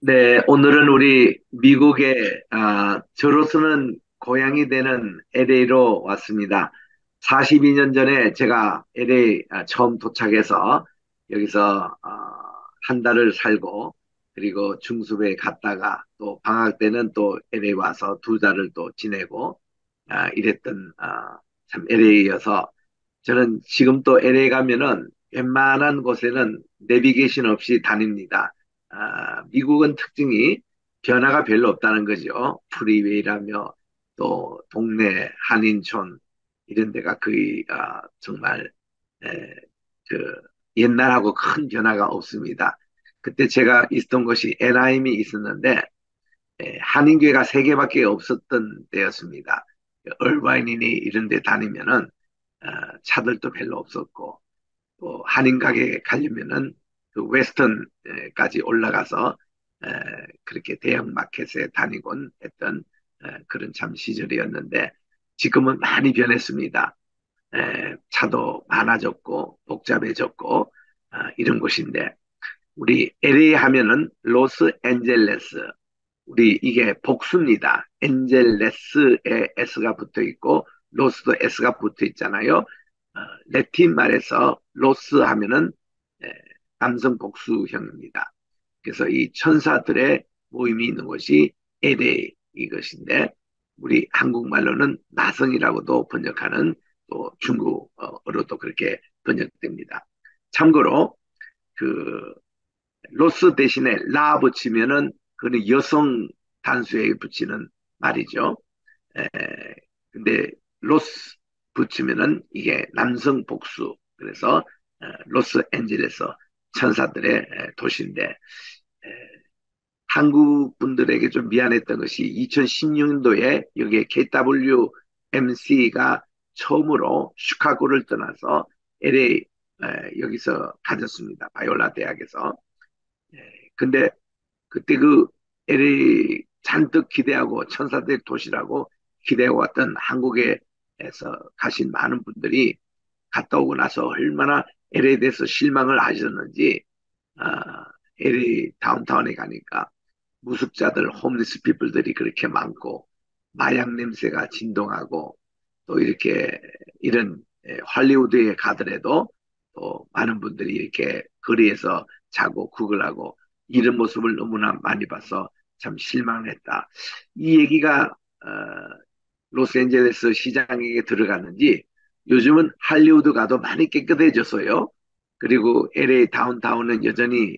네, 오늘은 우리 미국의 저로서는 고향이 되는 LA로 왔습니다. 42년 전에 제가 LA 처음 도착해서 여기서 한 달을 살고 그리고 중수부에 갔다가 또 방학 때는 또 LA 와서 두 달을 또 지내고 이랬던 참 LA여서 저는 지금 또 LA 가면은 웬만한 곳에는 내비게이션 없이 다닙니다. 미국은 특징이 변화가 별로 없다는 거죠. 프리웨이라며 또 동네 한인촌 이런 데가 거의 정말 에, 그 옛날하고 큰 변화가 없습니다. 그때 제가 있었던 곳이 애나임이 있었는데 한인교회가 세 개밖에 없었던 때였습니다. 얼바인이니 이런 데 다니면은 차들도 별로 없었고 또 한인 가게 가려면은 그 웨스턴까지 올라가서 에, 그렇게 대형 마켓에 다니곤 했던 그런 참 시절이었는데 지금은 많이 변했습니다. 차도 많아졌고 복잡해졌고 이런 곳인데 우리 LA 하면은 로스앤젤레스 우리 이게 복수입니다. 엔젤레스에 S가 붙어 있고 로스도 S가 붙어 있잖아요. 레틴 말에서 로스 하면은 에, 남성 복수형입니다. 그래서 이 천사들의 모임이 있는 곳이 LA 이것인데 우리 한국말로는 나성이라고도 번역하는 또 중국어로도 그렇게 번역됩니다. 참고로 그 로스 대신에 라 붙이면은 그는 여성 단수에 붙이는 말이죠. 에, 근데 로스 붙이면은 이게 남성 복수. 그래서 로스앤젤레스 천사들의 도시인데 한국 분들에게 좀 미안했던 것이 2016년도에 여기에 KWMC가 처음으로 시카고를 떠나서 LA 여기서 가졌습니다. 바이올라 대학에서. 근데 그때 그 LA 잔뜩 기대하고 천사들의 도시라고 기대하고 왔던 한국에서 가신 많은 분들이 갔다 오고 나서 얼마나 LA에 대해서 실망을 하셨는지 LA 다운타운에 가니까 무습자들, 홈리스 피플들이 그렇게 많고 마약 냄새가 진동하고 또 이렇게 이런 할리우드에 가더라도 또 많은 분들이 이렇게 거리에서 자고 구걸하고 이런 모습을 너무나 많이 봐서 참 실망했다. 이 얘기가 로스앤젤레스 시장에 들어갔는지 요즘은 할리우드 가도 많이 깨끗해졌어요. 그리고 LA 다운타운은 여전히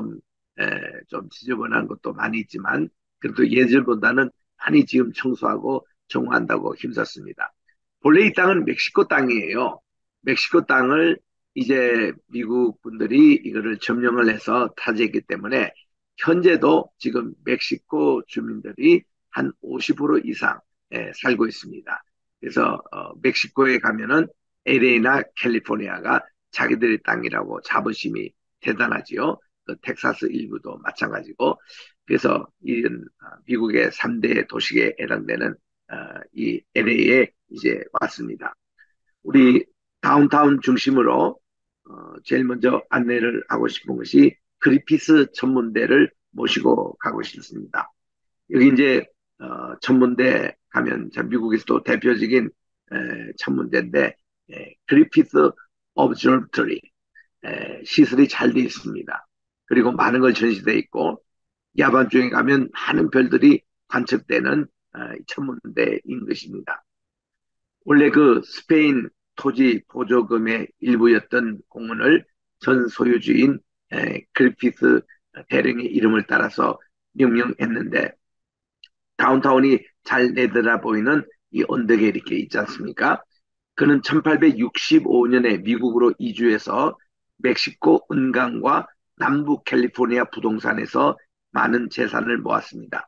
좀 지저분한 것도 많이 있지만 그래도 예전보다는 많이 지금 청소하고 정화한다고 힘썼습니다. 본래 이 땅은 멕시코 땅이에요. 멕시코 땅을 이제 미국 분들이 이거를 점령을 해서 타지했기 때문에 현재도 지금 멕시코 주민들이 한 50% 이상 살고 있습니다. 그래서 멕시코에 가면은 LA나 캘리포니아가 자기들의 땅이라고 자부심이 대단하지요. 그 텍사스 일부도 마찬가지고 그래서 이런 미국의 3대 도시에 해당되는 이 LA에 이제 왔습니다. 우리 다운타운 중심으로 제일 먼저 안내를 하고 싶은 것이 그리피스 천문대를 모시고 가고 싶습니다. 여기 이제 천문대 가면 미국에서도 대표적인 천문대인데 그리피스 오브저버터리 시설이 잘 돼 있습니다. 그리고 많은 걸 전시돼 있고 야밤중에 가면 많은 별들이 관측되는 천문대인 것입니다. 원래 그 스페인 토지 보조금의 일부였던 공원을 전 소유주인 그리피스 대령의 이름을 따라서 명명했는데 다운타운이 잘 내려다 보이는 이 언덕에 이렇게 있지 않습니까? 그는 1865년에 미국으로 이주해서 멕시코 은강과 남부 캘리포니아 부동산에서 많은 재산을 모았습니다.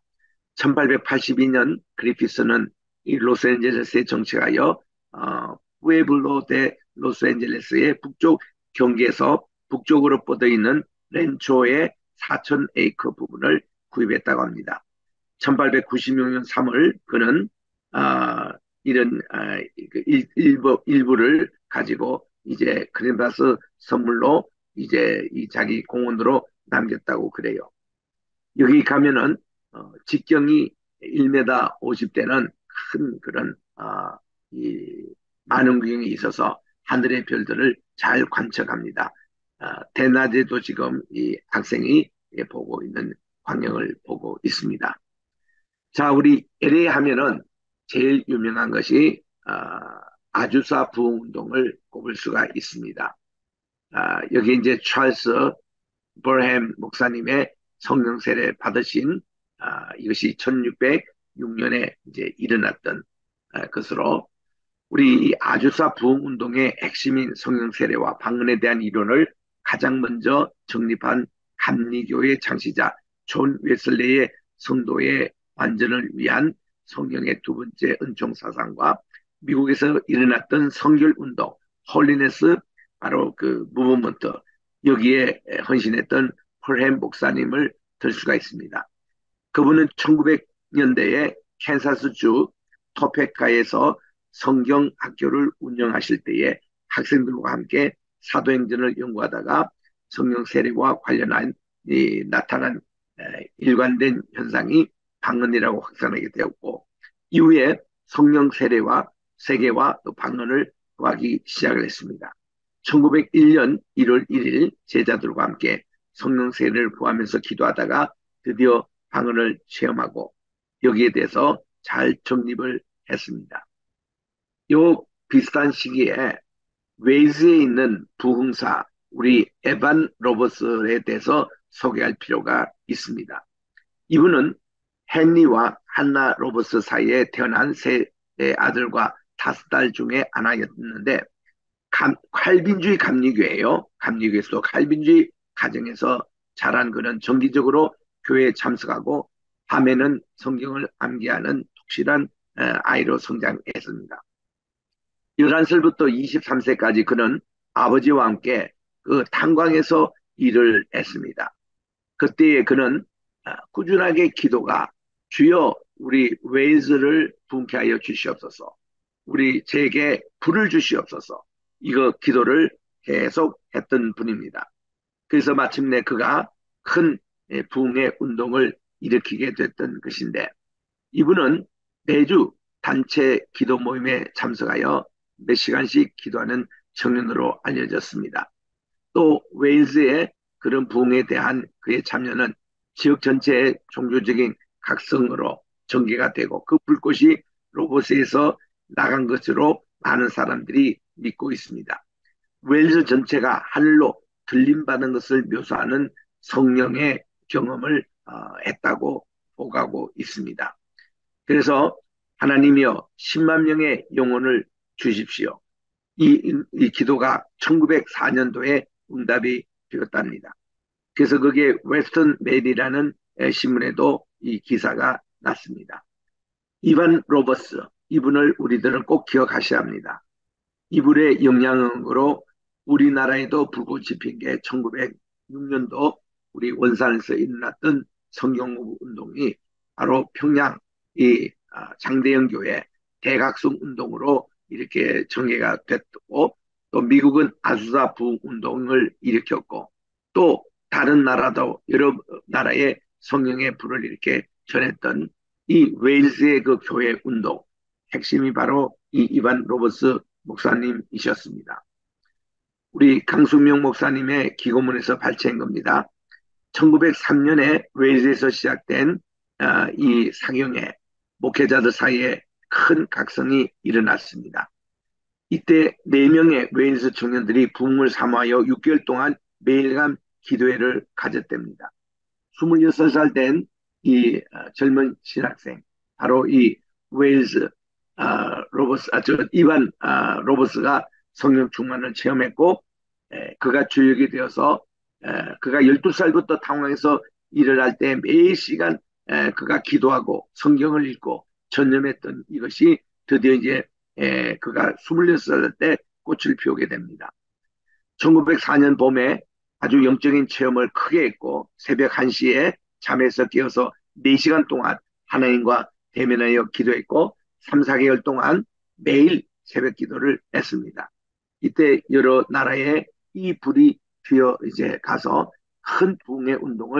1882년 그리피스는 이 로스앤젤레스에 정착하여 푸에블로 데 로스앤젤레스의 북쪽 경계에서 북쪽으로 뻗어 있는 렌초의 4천 에이커 부분을 구입했다고 합니다. 1896년 3월 그는 이런 일부를 가지고 이제 크리스마스 선물로 이제 이 자기 공원으로 남겼다고 그래요. 여기 가면은 직경이 1m 50대는 큰 그런 이 많은 구경이 있어서 하늘의 별들을 잘 관측합니다. 대낮에도 지금 이 학생이 보고 있는 광경을 보고 있습니다. 자, 우리 LA 하면은 제일 유명한 것이 아주사 부흥 운동을 꼽을 수가 있습니다. 여기 이제 찰스 버햄 목사님의 성령 세례 받으신 이것이 1606년에 이제 일어났던 것으로 우리 이 아주사 부흥 운동의 핵심인 성령 세례와 방언에 대한 이론을 가장 먼저 정립한 감리교의 창시자 존 웨슬레의 성도의 완전을 위한 성령의 두 번째 은총 사상과 미국에서 일어났던 성결 운동 홀리네스 바로 그 무브먼트 여기에 헌신했던 폴햄 목사님을 들 수가 있습니다. 그분은 1900년대에 캔사스주 토페카에서 성경 학교를 운영하실 때에 학생들과 함께 사도행전을 연구하다가 성령 세례와 관련한 나타난 일관된 현상이 방언이라고 확산하게 되었고 이후에 성령 세례와 세계와 또 방언을 구하기 시작을 했습니다. 1901년 1월 1일 제자들과 함께 성령 세례를 구하면서 기도하다가 드디어 방언을 체험하고 여기에 대해서 잘 정립을 했습니다. 요 비슷한 시기에 웨이즈에 있는 부흥사 우리 에반 로버스에 대해서 소개할 필요가 있습니다. 이분은 헨리와 한나 로버스 사이에 태어난 세 아들과 5딸 중에 하나였는데 칼빈주의 감리교예요. 감리교에서도 칼빈주의 가정에서 자란 그는 정기적으로 교회에 참석하고 밤에는 성경을 암기하는 독실한 아이로 성장했습니다. 11살부터 23세까지 그는 아버지와 함께 그 탄광에서 일을 했습니다. 그때에 그는 꾸준하게 기도가 주여 우리 웨이즈를 분케 하여 주시옵소서 우리 제게 불을 주시옵소서 이거 기도를 계속 했던 분입니다. 그래서 마침내 그가 큰 부흥의 운동을 일으키게 됐던 것인데 이분은 매주 단체 기도 모임에 참석하여 몇 시간씩 기도하는 청년으로 알려졌습니다. 또 웨일즈의 그런 부흥에 대한 그의 참여는 지역 전체의 종교적인 각성으로 전개가 되고 그 불꽃이 로봇에서 나간 것으로 많은 사람들이 믿고 있습니다. 웨일즈 전체가 하늘로 들림받은 것을 묘사하는 성령의 경험을 했다고 보고하고 있습니다. 그래서 하나님이여 10만 명의 영혼을 주십시오. 이 기도가 1904년도에 응답이 되었답니다. 그래서 그게 웨스턴 메일이라는 신문에도 이 기사가 났습니다. 이반 로버스 이분을 우리들은 꼭 기억하셔야 합니다. 이분의 영향으로 우리나라에도 불꽃이 핀 게 1906년도 우리 원산에서 일어났던 성경 운동이 바로 평양 이 장대영 교회 대각성 운동으로 이렇게 전개가 됐고 또 미국은 아수사 부흥 운동을 일으켰고 또 다른 나라도 여러 나라의 성령의 불을 이렇게 전했던 이 웨일즈의 그 교회 운동 핵심이 바로 이 이반 로버스 목사님이셨습니다. 우리 강순명 목사님의 기고문에서 발췌한 겁니다. 1903년에 웨일즈에서 시작된 이 사경에 목회자들 사이에 큰 각성이 일어났습니다. 이때 4명의 웨일즈 청년들이 부흥을 사모하여 6개월 동안 매일간 기도회를 가졌답니다. 26살 된 이 젊은 신학생 바로 이 웨일즈 로버스 이반 로버스가 성령 충만을 체험했고 그가 주역이 되어서 그가 12살부터 당황해서 일을 할 때 매일 시간 그가 기도하고 성경을 읽고 전념했던 이것이 드디어 이제 그가 26살 때 꽃을 피우게 됩니다. 1904년 봄에 아주 영적인 체험을 크게 했고 새벽 1시에 잠에서 깨어서 4시간 동안 하나님과 대면하여 기도했고 3, 4개월 동안 매일 새벽 기도를 했습니다. 이때 여러 나라에 이 불이 튀어 이제 가서 큰 부흥의 운동을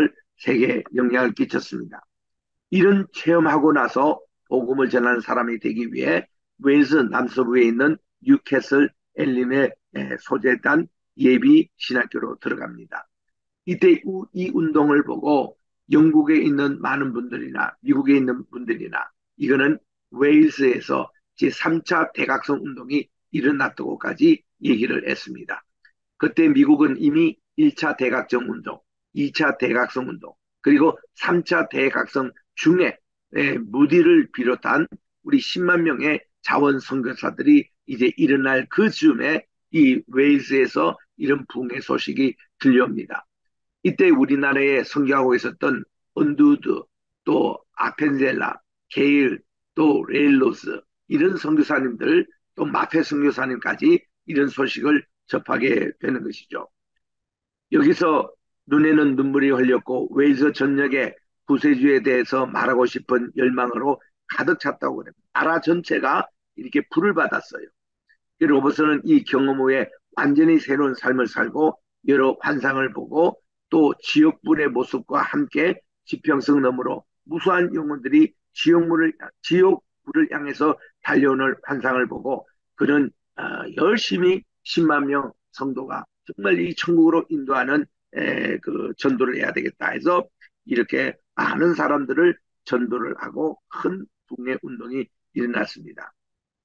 세계에 영향을 끼쳤습니다. 이런 체험하고 나서 복음을 전하는 사람이 되기 위해 웨일스 남서부에 있는 뉴캐슬 엘린에 소재단 예비 신학교로 들어갑니다. 이때 이 운동을 보고 영국에 있는 많은 분들이나 미국에 있는 분들이나 이거는 웨일스에서 제3차 대각성 운동이 일어났다고까지 얘기를 했습니다. 그때 미국은 이미 1차 대각성 운동, 2차 대각성 운동, 그리고 3차 대각성 중에 무디를 비롯한 우리 10만 명의 자원 선교사들이 이제 일어날 그 즈음에 이 웨일스에서 이런 붕의 소식이 들려옵니다. 이때 우리나라에 선교하고 있었던 언두드, 또 아펜젤라, 게일, 또 레일로스 이런 선교사님들, 또 마페 선교사님까지 이런 소식을 접하게 되는 것이죠. 여기서 눈에는 눈물이 흘렸고 웨일즈 전역의 구세주에 대해서 말하고 싶은 열망으로 가득 찼다고 그래요. 나라 전체가 이렇게 불을 받았어요. 로버슨은 이 경험 후에 완전히 새로운 삶을 살고 여러 환상을 보고 또 지옥불의 모습과 함께 지평성 너머로 무수한 영혼들이 지옥불을 향해서 달려오는 환상을 보고 그는 열심히 10만 명 성도가 정말 이 천국으로 인도하는 그 전도를 해야 되겠다 해서 이렇게 많은 사람들을 전도를 하고 큰 붕의 운동이 일어났습니다.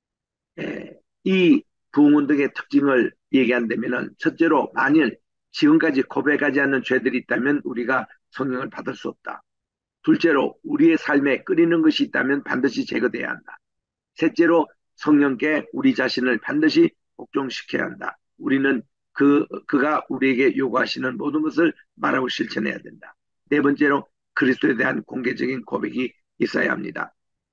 이 부흥운동의 특징을 얘기한다면 첫째로 만일 지금까지 고백하지 않는 죄들이 있다면 우리가 성령을 받을 수 없다. 둘째로 우리의 삶에 끓이는 것이 있다면 반드시 제거돼야 한다. 셋째로 성령께 우리 자신을 반드시 복종시켜야 한다. 우리는 그가 우리에게 요구하시는 모든 것을 말하고 실천해야 된다. 네 번째로 그리스도에 대한 공개적인 고백이 있어야 합니다.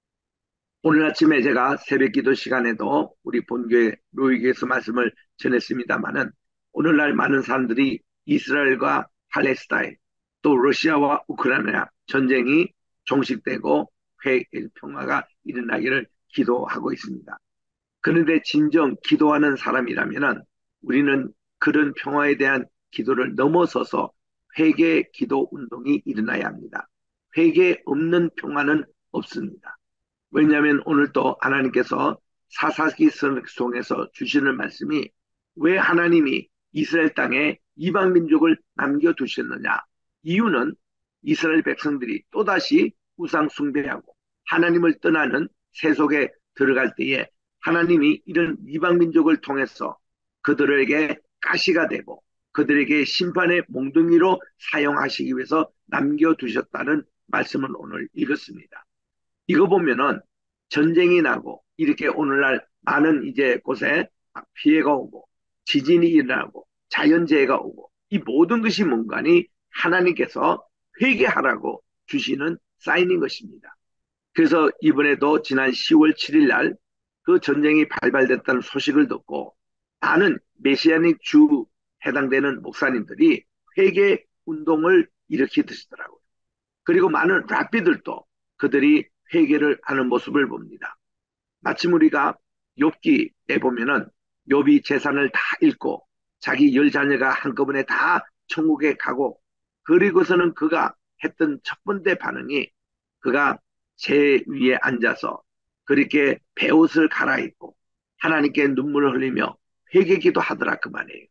오늘 아침에 제가 새벽 기도 시간에도 우리 본교회 로이교에서 말씀을 전했습니다마는 오늘날 많은 사람들이 이스라엘과 팔레스타인 또 러시아와 우크라이나 전쟁이 종식되고 평화가 일어나기를 기도하고 있습니다. 그런데 진정 기도하는 사람이라면 우리는 그런 평화에 대한 기도를 넘어서서 회개 기도 운동이 일어나야 합니다. 회개 없는 평화는 없습니다. 왜냐하면 오늘 또 하나님께서 사사기 성에서 주시는 말씀이 왜 하나님이 이스라엘 땅에 이방 민족을 남겨두셨느냐. 이유는 이스라엘 백성들이 또다시 우상 숭배하고 하나님을 떠나는 세속에 들어갈 때에 하나님이 이런 이방 민족을 통해서 그들에게 가시가 되고 그들에게 심판의 몽둥이로 사용하시기 위해서 남겨두셨다는 말씀을 오늘 읽었습니다. 이거 보면은 전쟁이 나고 이렇게 오늘날 많은 이제 곳에 피해가 오고 지진이 일어나고 자연재해가 오고 이 모든 것이 뭔가니 하나님께서 회개하라고 주시는 사인인 것입니다. 그래서 이번에도 지난 10월 7일 날 그 전쟁이 발발됐다는 소식을 듣고 많은 메시아닉 주 해당되는 목사님들이 회개 운동을 일으키시더라고요. 그리고 많은 랍비들도 그들이 회개를 하는 모습을 봅니다. 마침 우리가 욥기에 보면은 욥이 재산을 다 잃고 자기 열 자녀가 한꺼번에 다 천국에 가고 그리고서는 그가 했던 첫 번째 반응이 그가 재 위에 앉아서 그렇게 베옷을 갈아입고 하나님께 눈물을 흘리며 회개기도 하더라 그 말이에요.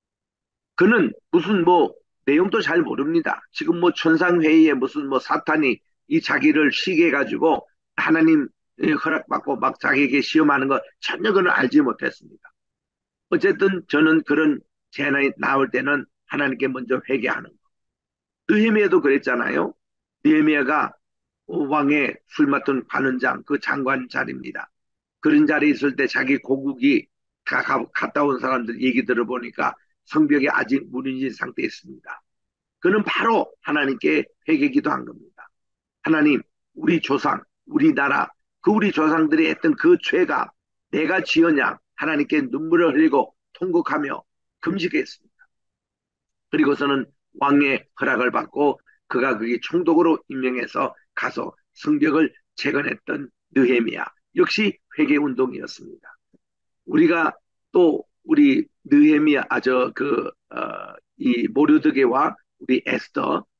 그는 무슨 뭐 내용도 잘 모릅니다. 지금 뭐 천상회의에 무슨 뭐 사탄이 이 자기를 시게 해가지고 하나님 허락받고 막 자기에게 시험하는 거 전혀 그는 알지 못했습니다. 어쨌든 저는 그런 재난이 나올 때는 하나님께 먼저 회개하는 거. 느헤미야도 그랬잖아요. 느헤미야가 왕의 술 맡은 관원장 그 장관 자리입니다. 그런 자리에 있을 때 자기 고국이 다 갔다 온 사람들 얘기 들어보니까 성벽이 아직 무너진 상태에 있습니다. 그는 바로 하나님께 회개 기도한 겁니다. 하나님, 우리 조상, 우리나라, 그 우리 조상들이 했던 그 죄가 내가 지었냐? 하나님께 눈물을 흘리고 통곡하며 금식했습니다. 그리고서는 왕의 허락을 받고 그가 그게 총독으로 임명해서 가서 성벽을 재건했던 느헤미야. 역시 회개 운동이었습니다. 우리가 또 우리 느헤미야 이 모르드게와 우리 에스더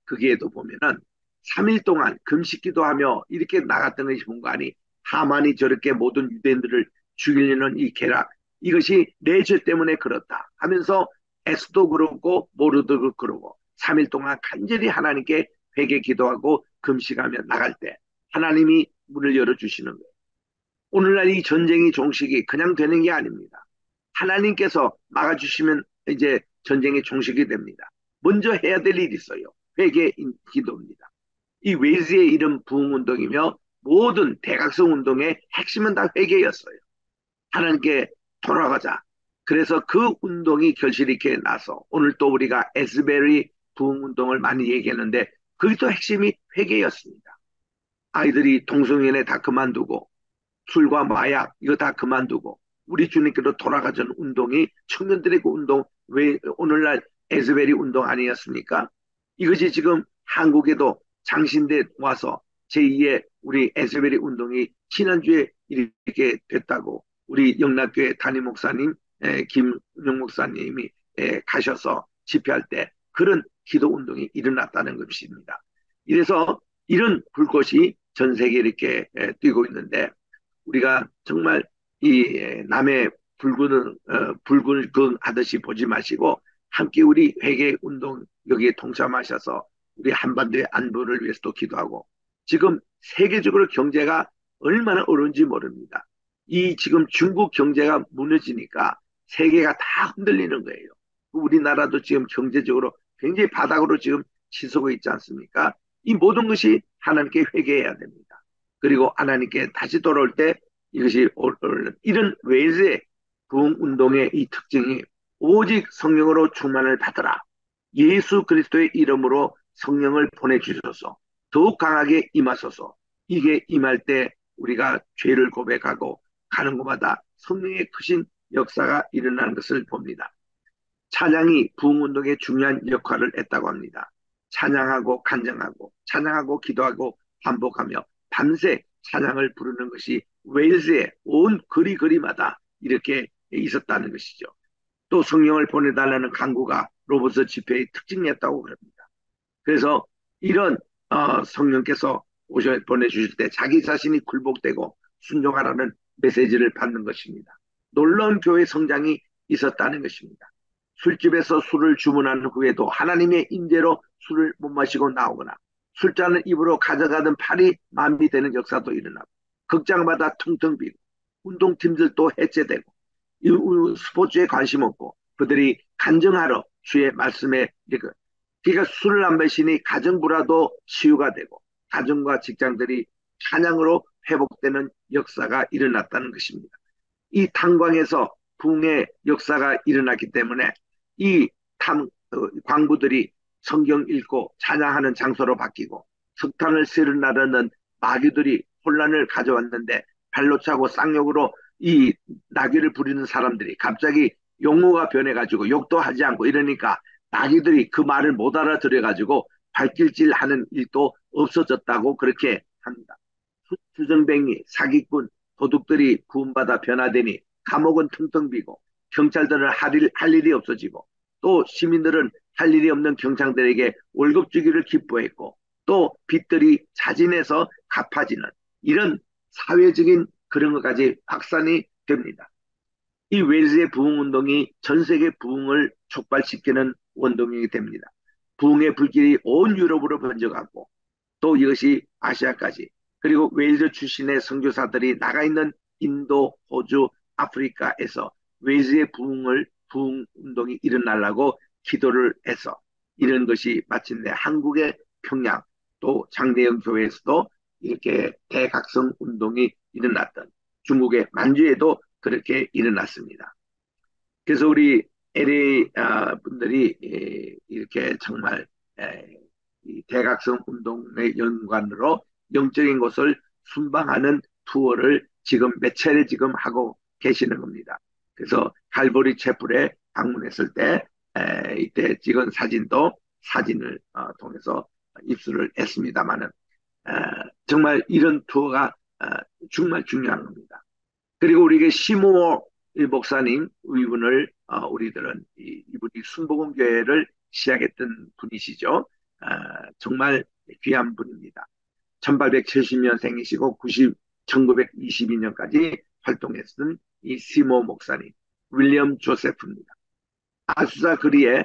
거기에도 보면은 3일 동안 금식 기도하며 이렇게 나갔던 것이 본거아니 하만이 저렇게 모든 유대인들을 죽이려는 이 계략 이것이 내 죄 때문에 그렇다 하면서 에스도 그러고 모르드도 그러고 3일 동안 간절히 하나님께 회개 기도하고 금식하며 나갈 때 하나님이 문을 열어주시는 거예요. 오늘날 이 전쟁이 종식이 그냥 되는 게 아닙니다. 하나님께서 막아주시면 이제 전쟁의 종식이 됩니다. 먼저 해야 될 일이 있어요. 회개 기도입니다. 이 웨이즈의 이름 부흥운동이며 모든 대각성 운동의 핵심은 다 회개였어요. 하나님께 돌아가자. 그래서 그 운동이 결실이 있게 나서 오늘 또 우리가 에스베리 부흥운동을 많이 얘기했는데 그것도 핵심이 회개였습니다. 아이들이 동성연애 다 그만두고 술과 마약 이거 다 그만두고 우리 주님께로 돌아가자는 운동이 청년들의 그 운동 왜 오늘날 에스베리 운동 아니었습니까? 이것이 지금 한국에도 장신대 와서 제2의 우리 에스베리 운동이 지난주에 이렇게 됐다고 우리 영락교회 담임 목사님 김은영 목사님이 가셔서 집회할 때 그런 기도 운동이 일어났다는 것입니다. 이래서 이런 불꽃이 전 세계에 이렇게 뛰고 있는데 우리가 정말 이 남의 붉은 그 하듯이 보지 마시고 함께 우리 회개 운동 여기에 동참하셔서 우리 한반도의 안보를 위해서도 기도하고 지금 세계적으로 경제가 얼마나 어려운지 모릅니다. 이 지금 중국 경제가 무너지니까 세계가 다 흔들리는 거예요. 우리나라도 지금 경제적으로 굉장히 바닥으로 지금 치솟고 있지 않습니까? 이 모든 것이 하나님께 회개해야 됩니다. 그리고 하나님께 다시 돌아올 때 이것이 이런 외세 부흥 운동의 이 특징이 오직 성령으로 충만을 받으라. 예수 그리스도의 이름으로 성령을 보내주셔서 더욱 강하게 임하소서. 이게 임할 때 우리가 죄를 고백하고 가는 곳마다 성령의 크신 역사가 일어나는 것을 봅니다. 찬양이 부흥운동에 중요한 역할을 했다고 합니다. 찬양하고 간증하고 찬양하고 기도하고 반복하며 밤새 찬양을 부르는 것이 웨일즈의 온 거리거리마다 이렇게 있었다는 것이죠. 또 성령을 보내달라는 간구가 로버트 집회의 특징이었다고 그럽니다. 그래서 이런 성령께서 보내주실 때 자기 자신이 굴복되고 순종하라는 메시지를 받는 것입니다. 놀라운 교회 성장이 있었다는 것입니다. 술집에서 술을 주문한 후에도 하나님의 임재로 술을 못 마시고 나오거나 술잔을 입으로 가져가던 팔이 마음이 되는 역사도 일어나고 극장마다 텅텅 비고 운동팀들도 해체되고 스포츠에 관심 없고 그들이 간증하러 주의 말씀에 그러니까 술을 안 마시니 가정부라도 치유가 되고 가정과 직장들이 찬양으로 회복되는 역사가 일어났다는 것입니다. 이 탄광에서 붕의 역사가 일어났기 때문에 이 광부들이 성경 읽고 찬양하는 장소로 바뀌고 석탄을 쓸을 나르는 마귀들이 혼란을 가져왔는데 발로 차고 쌍욕으로 이 나귀를 부리는 사람들이 갑자기 용어가 변해가지고 욕도 하지 않고 이러니까 나귀들이 그 말을 못 알아들여가지고 발길질하는 일도 없어졌다고 그렇게 합니다. 주정뱅이, 사기꾼, 도둑들이 구원받아 변화되니 감옥은 텅텅 비고 경찰들은 할 일이 없어지고 또 시민들은 할 일이 없는 경찰들에게 월급 주기를 기뻐했고 또 빚들이 자진해서 갚아지는 이런 사회적인 그런 것까지 확산이 됩니다. 이 웨일즈의 부흥운동이 전 세계 부흥을 촉발시키는 운동이 됩니다. 부흥의 불길이 온 유럽으로 번져가고 또 이것이 아시아까지 그리고 웨일즈 출신의 선교사들이 나가 있는 인도, 호주, 아프리카에서 웨일즈의 부흥 운동이 일어나려고 기도를 해서 이런 것이 마침내 한국의 평양 또 장대영 교회에서도 이렇게 대각성 운동이 일어났던 중국의 만주에도 그렇게 일어났습니다. 그래서 우리 LA 분들이 이렇게 정말 이 대각성 운동의 연관으로 영적인 것을 순방하는 투어를 지금 몇 차례 지금 하고 계시는 겁니다. 그래서 갈보리 채플에 방문했을 때 이때 찍은 사진도 사진을 통해서 입수를 했습니다만은 정말 이런 투어가 정말 중요한 겁니다. 그리고 우리에게 시모 목사님 이분을 우리들은 이분이 순복음 교회를 시작했던 분이시죠. 정말 귀한 분입니다. 1870년생이시고 1922년까지 활동했던 이 시모 목사님, 윌리엄 조세프입니다. 아수사 거리에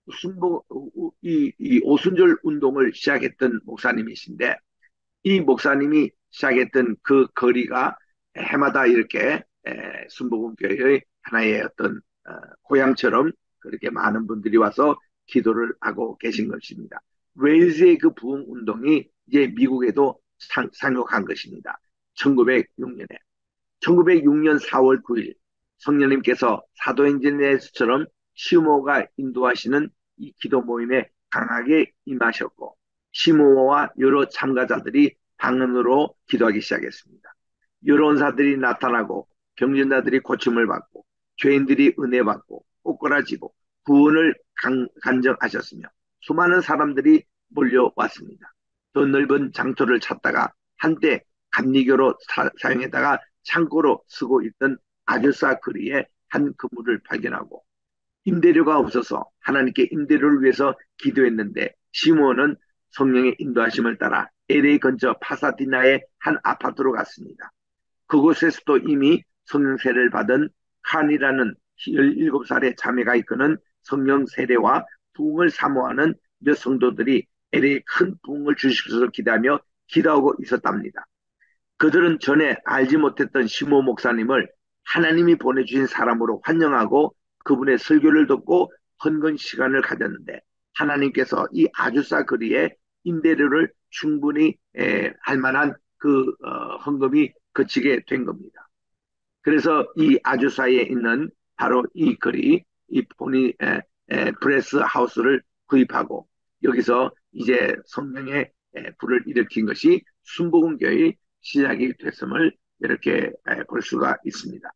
이 오순절 운동을 시작했던 목사님이신데, 이 목사님이 시작했던 그 거리가 해마다 이렇게 순복음교회의 하나의 어떤 고향처럼 그렇게 많은 분들이 와서 기도를 하고 계신 것입니다. 웨일즈의 그 부흥 운동이 이제 미국에도 상륙한 것입니다. 1906년에. 1906년 4월 9일 성령님께서 사도행전에서처럼 시모가 인도하시는 이 기도 모임에 강하게 임하셨고, 시모와 여러 참가자들이 방언으로 기도하기 시작했습니다. 여론사들이 나타나고 경전자들이 고침을 받고 죄인들이 은혜 받고 꼬꾸라지고 구원을 간정하셨으며 수많은 사람들이 몰려왔습니다. 더 넓은 장소를 찾다가 한때 감리교로 사용했다가 창고로 쓰고 있던 아주사 거리에 한 그물을 발견하고, 임대료가 없어서 하나님께 임대료를 위해서 기도했는데 시몬은 성령의 인도하심을 따라 LA 근처 파사디나의 한 아파트로 갔습니다. 그곳에서도 이미 성령 세례를 받은 칸이라는 17살의 자매가 이끄는 성령 세례와 부흥을 사모하는 몇 성도들이 LA에 큰 부흥을 주시기를 기대하며 기도하고 있었답니다. 그들은 전에 알지 못했던 시모 목사님을 하나님이 보내주신 사람으로 환영하고 그분의 설교를 듣고 헌금 시간을 가졌는데, 하나님께서 이 아주사 거리에 임대료를 충분히 할 만한 그 헌금이 그치게 된 겁니다. 그래서 이 아주사에 있는 바로 이 거리, 이 포니 브레스 하우스를 구입하고 여기서 이제 성령의 불을 일으킨 것이 순복음교회의 시작이 됐음을 이렇게 볼 수가 있습니다.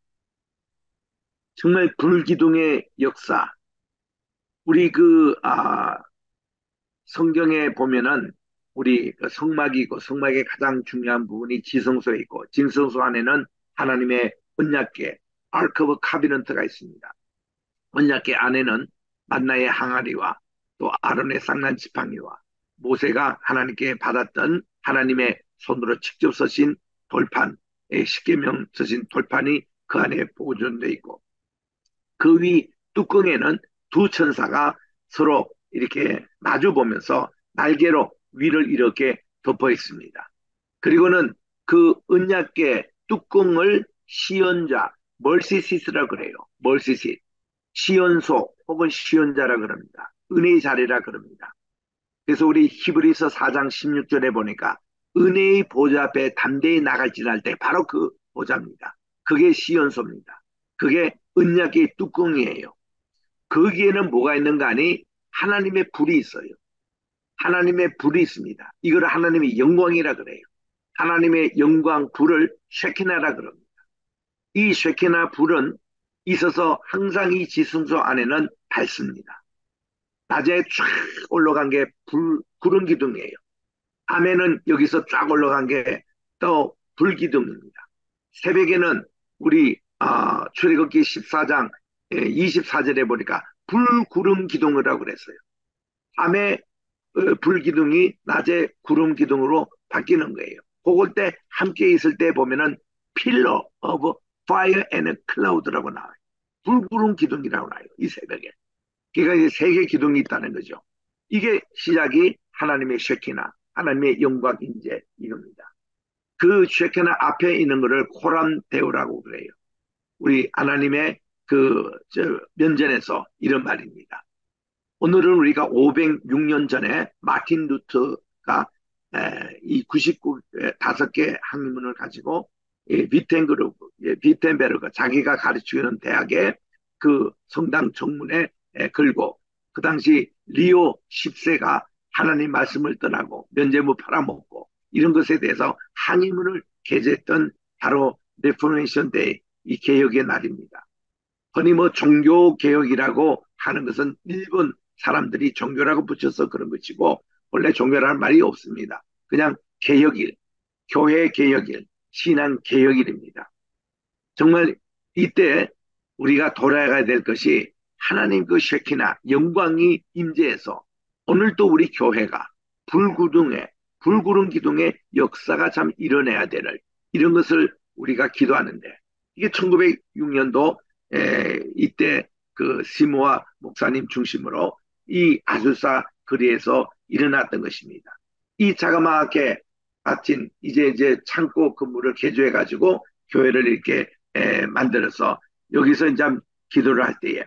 정말 불기둥의 역사, 우리 성경에 보면은 우리 그 성막이 있고 성막의 가장 중요한 부분이 지성소에 있고 지성소 안에는 하나님의 언약궤 아크 오브 카비넌트가 있습니다. 언약궤 안에는 만나의 항아리와 또 아론의 쌍난 지팡이와 모세가 하나님께 받았던 하나님의 손으로 직접 쓰신 돌판, 십계명 쓰신 돌판이 그 안에 보존되어 있고, 그 위 뚜껑에는 두 천사가 서로 이렇게 마주 보면서 날개로 위를 이렇게 덮어 있습니다. 그리고는 그 언약궤 뚜껑을 시연자, 멀시시스라 그래요. 멀시시. 시연소 혹은 시연자라 그럽니다. 은혜의 자리라 그럽니다. 그래서 우리 히브리서 4장 16절에 보니까 은혜의 보좌 앞에 담대히 나갈지할 때 바로 그 보좌입니다. 그게 시연소입니다. 그게 언약의 뚜껑이에요. 거기에는 뭐가 있는가 하니 하나님의 불이 있어요. 하나님의 불이 있습니다. 이걸 하나님의 영광이라 그래요. 하나님의 영광 불을 쉐키나라 그럽니다. 이 쉐키나 불은 있어서 항상 이 지성소 안에는 밝습니다. 낮에 쫙 올라간 게 구름 기둥이에요. 밤에는 여기서 쫙 올라간 게 또 불기둥입니다. 새벽에는 우리 출애굽기 14장 24절에 보니까 불구름 기둥이라고 그랬어요. 밤에 불기둥이 낮에 구름 기둥으로 바뀌는 거예요. 그걸 때 함께 있을 때 보면은 pillar of fire and cloud라고 나와요. 불구름 기둥이라고 나와요. 이 새벽에. 그러니까 세 개 기둥이 있다는 거죠. 이게 시작이 하나님의 쉐키나, 하나님의 영광 임재 이겁니다. 그 쉐키나 앞에 있는 것을 코란데오라고 그래요. 우리 하나님의 면전에서 이런 말입니다. 오늘은 우리가 506년 전에 마틴 루터가 이 5개 학문을 가지고 비텐베르그 자기가 가르치는 대학의 그 성당 정문에 걸고, 그 당시 리오 10세가 하나님 말씀을 떠나고 면죄부 팔아먹고 이런 것에 대해서 항의문을 게재했던 바로 레포메이션 데이, 이 개혁의 날입니다. 흔히 뭐 종교개혁이라고 하는 것은 일본 사람들이 종교라고 붙여서 그런 것이고 원래 종교라는 말이 없습니다. 그냥 개혁일, 교회 개혁일, 신앙 개혁일입니다. 정말 이때 우리가 돌아가야 될 것이 하나님 그 쉐키나 영광이 임재해서 오늘도 우리 교회가 불구둥에, 불구름 기둥의 역사가 참 일어나야 되는 이런 것을 우리가 기도하는데, 이게 1906년도 이때 그 시모아 목사님 중심으로 이 아주사 거리에서 일어났던 것입니다. 이 자그마하게 밭진 이제 창고 건물을 개조해 가지고 교회를 이렇게 만들어서 여기서 이제 기도를 할 때에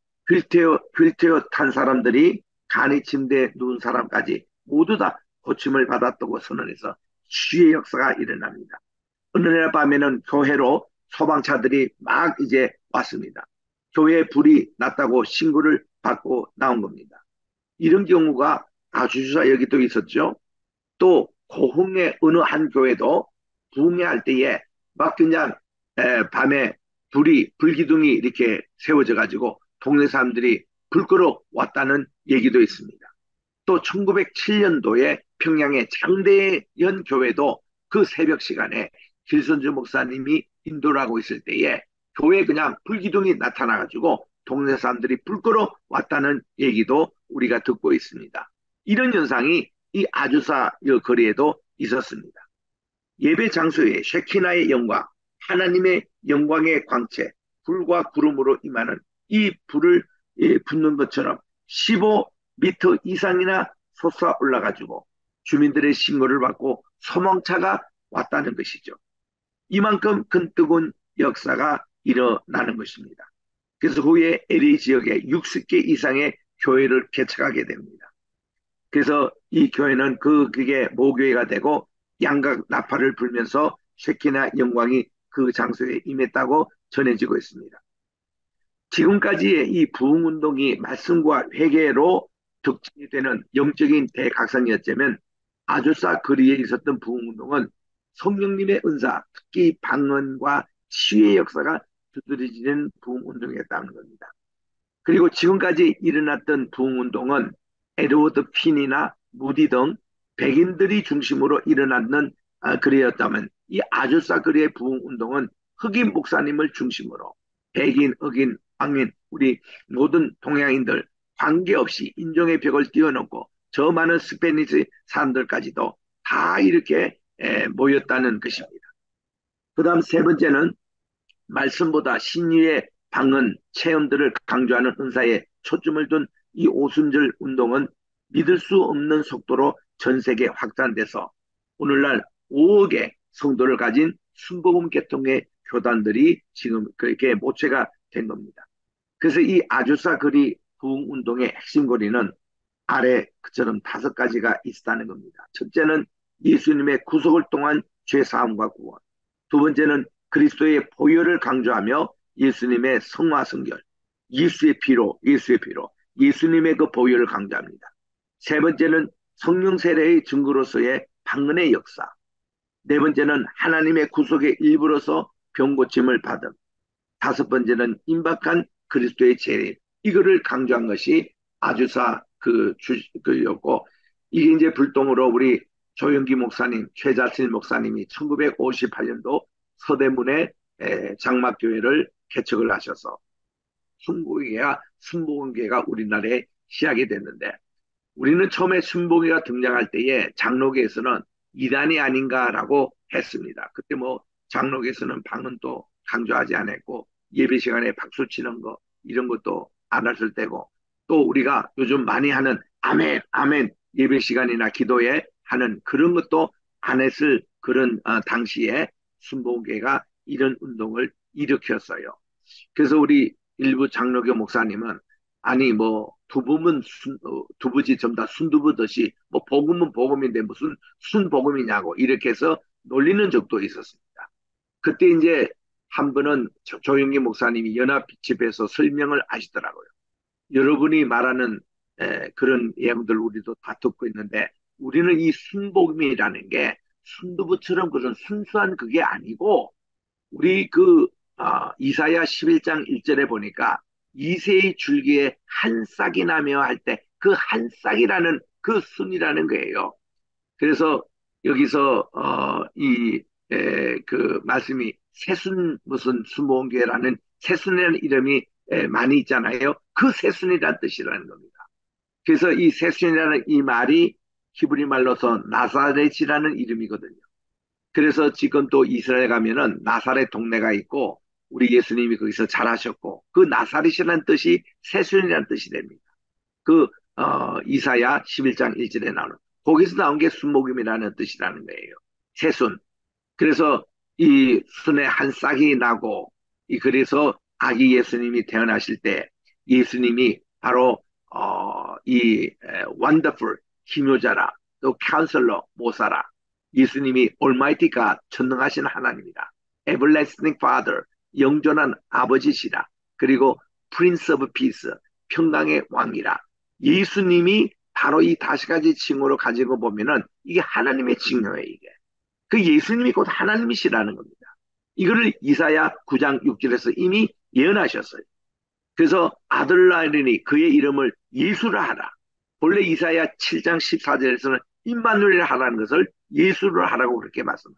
휠체어 탄 사람들이 간이 침대에 누운 사람까지 모두 다 고침을 받았다고 선언해서 치유의 역사가 일어납니다. 어느 날 밤에는 교회로 소방차들이 막 이제 왔습니다. 교회에 불이 났다고 신고를 받고 나온 겁니다. 이런 경우가 아주사 여기도 있었죠. 또 고흥의 어느 한 교회도 부흥회할 때에 막 그냥 밤에 불기둥이 이렇게 세워져 가지고 동네 사람들이 불 끄러 왔다는 얘기도 있습니다. 또 1907년도에 평양의 장대연 교회도 그 새벽 시간에 길선주 목사님이 인도를 하고 있을 때에 교회에 그냥 불기둥이 나타나가지고 동네 사람들이 불 끄러 왔다는 얘기도 우리가 듣고 있습니다. 이런 현상이 이 아주사 거리에도 있었습니다. 예배 장소에 쉐키나의 영광, 하나님의 영광의 광채, 불과 구름으로 임하는 이 불을 붙는 것처럼 15m 이상이나 솟아 올라가지고 주민들의 신고를 받고 소방차가 왔다는 것이죠. 이만큼 큰 뜨거운 역사가 일어나는 것입니다. 그래서 후에 LA 지역에 60개 이상의 교회를 개척하게 됩니다. 그래서 이 교회는 그게 모교회가 되고 양각 나팔을 불면서 쉐키나 영광이 그 장소에 임했다고 전해지고 있습니다. 지금까지의 이 부흥운동이 말씀과 회개로 득진이 되는 영적인 대각성이었자면 아주사 거리에 있었던 부흥운동은 성령님의 은사, 특히 방언과 치유의 역사가 두드러지는 부흥운동이었다는 겁니다. 그리고 지금까지 일어났던 부흥운동은 에드워드 핀이나 무디 등 백인들이 중심으로 일어났는 거리였다면 이 아주사 거리의 부흥운동은 흑인 목사님을 중심으로 백인, 흑인, 황인 우리 모든 동양인들 관계없이 인종의 벽을 뛰어넘고 저 많은 스페니시 사람들까지도 다 이렇게 모였다는 것입니다. 그 다음 세 번째는 말씀보다 신유의 방언, 체험들을 강조하는 은사에 초점을 둔 이 오순절 운동은 믿을 수 없는 속도로 전 세계 확산돼서 오늘날 5억의 성도를 가진 순복음 계통의 교단들이 지금 그렇게 모체가 된 겁니다. 그래서 이 아주사 거리 부흥 운동의 핵심 거리는 아래 그처럼 5가지가 있다는 겁니다. 첫째는 예수님의 구속을 통한 죄 사함과 구원. 두 번째는 그리스도의 보혈을 강조하며 예수님의 성화 성결, 예수의 피로, 예수님의 그 보혈을 강조합니다. 세 번째는 성령 세례의 증거로서의 방언의 역사. 네 번째는 하나님의 구속의 일부로서 병 고침을 받음. 다섯 번째는 임박한 그리스도의 재림. 이거를 강조한 것이 아주사 그였고, 이게 이제 불똥으로 우리 조영기 목사님, 최자실 목사님이 1958년도 서대문에 장막교회를 개척을 하셔서 순복음교회가 우리나라에 시작이 됐는데, 우리는 처음에 순복음교회가 등장할 때에 장로교에서는 이단이 아닌가라고 했습니다. 그때 뭐 장로교에서는 방언도 강조하지 않았고 예배 시간에 박수 치는 거 이런 것도 안 했을 때고, 또 우리가 요즘 많이 하는 아멘 아멘 예배 시간이나 기도에 하는 그런 것도 안 했을 그런 당시에 순복음교회가 이런 운동을 일으켰어요. 그래서 우리 일부 장로교 목사님은 아니 뭐 두부지 전부 다 순두부듯이 뭐 복음은 복음인데 무슨 순복음이냐고 이렇게 해서 놀리는 적도 있었습니다. 그때 이제 한 분은 조영기 목사님이 연합집에서 설명을 하시더라고요. 여러분이 말하는 그런 예언들 우리도 다 듣고 있는데, 우리는 이 순복음이라는 게 순두부처럼 그런 순수한 그게 아니고, 우리 이사야 11장 1절에 보니까 이새의 줄기에 한 싹이 나며 할 때 그 한 싹이라는 그 순이라는 거예요. 그래서 여기서 그 말씀이 새순 무슨 수목교회라는 새순이라는 이름이 많이 있잖아요. 그 새순이란 뜻이라는 겁니다. 그래서 이 세순이라는 이 말이 히브리 말로서 나사렛이라는 이름이거든요. 그래서 지금 또 이스라엘 가면은 나사렛 동네가 있고 우리 예수님이 거기서 자라셨고 그 나사렛이라는 뜻이 세순이라는 뜻이 됩니다. 그 이사야 11장 1절에 나오는 거기서 나온 게 순복음이라는 뜻이라는 거예요. 세순. 그래서 이 순에 한 싹이 나고 이 그래서 아기 예수님이 태어나실 때 예수님이 바로 이 원더풀 기묘자라 또 카운슬러 모사라 예수님이 올마이티가 전능하신 하나님이다. 에버래스팅 파더 영존한 아버지시라. 그리고 프린스 오브 피스 평강의 왕이라. 예수님이 바로 이 다시 가지 칭호로 가지고 보면은 이게 하나님의 칭호예요, 이게. 그 예수님이 곧 하나님이시라는 겁니다. 이거를 이사야 9장 6절에서 이미 예언하셨어요. 그래서 아들 낳으니 그의 이름을 예수라 하라. 본래 이사야 7장 14절에서는 임마누엘을 하라는 것을 예수를 하라고 그렇게 말씀합니다.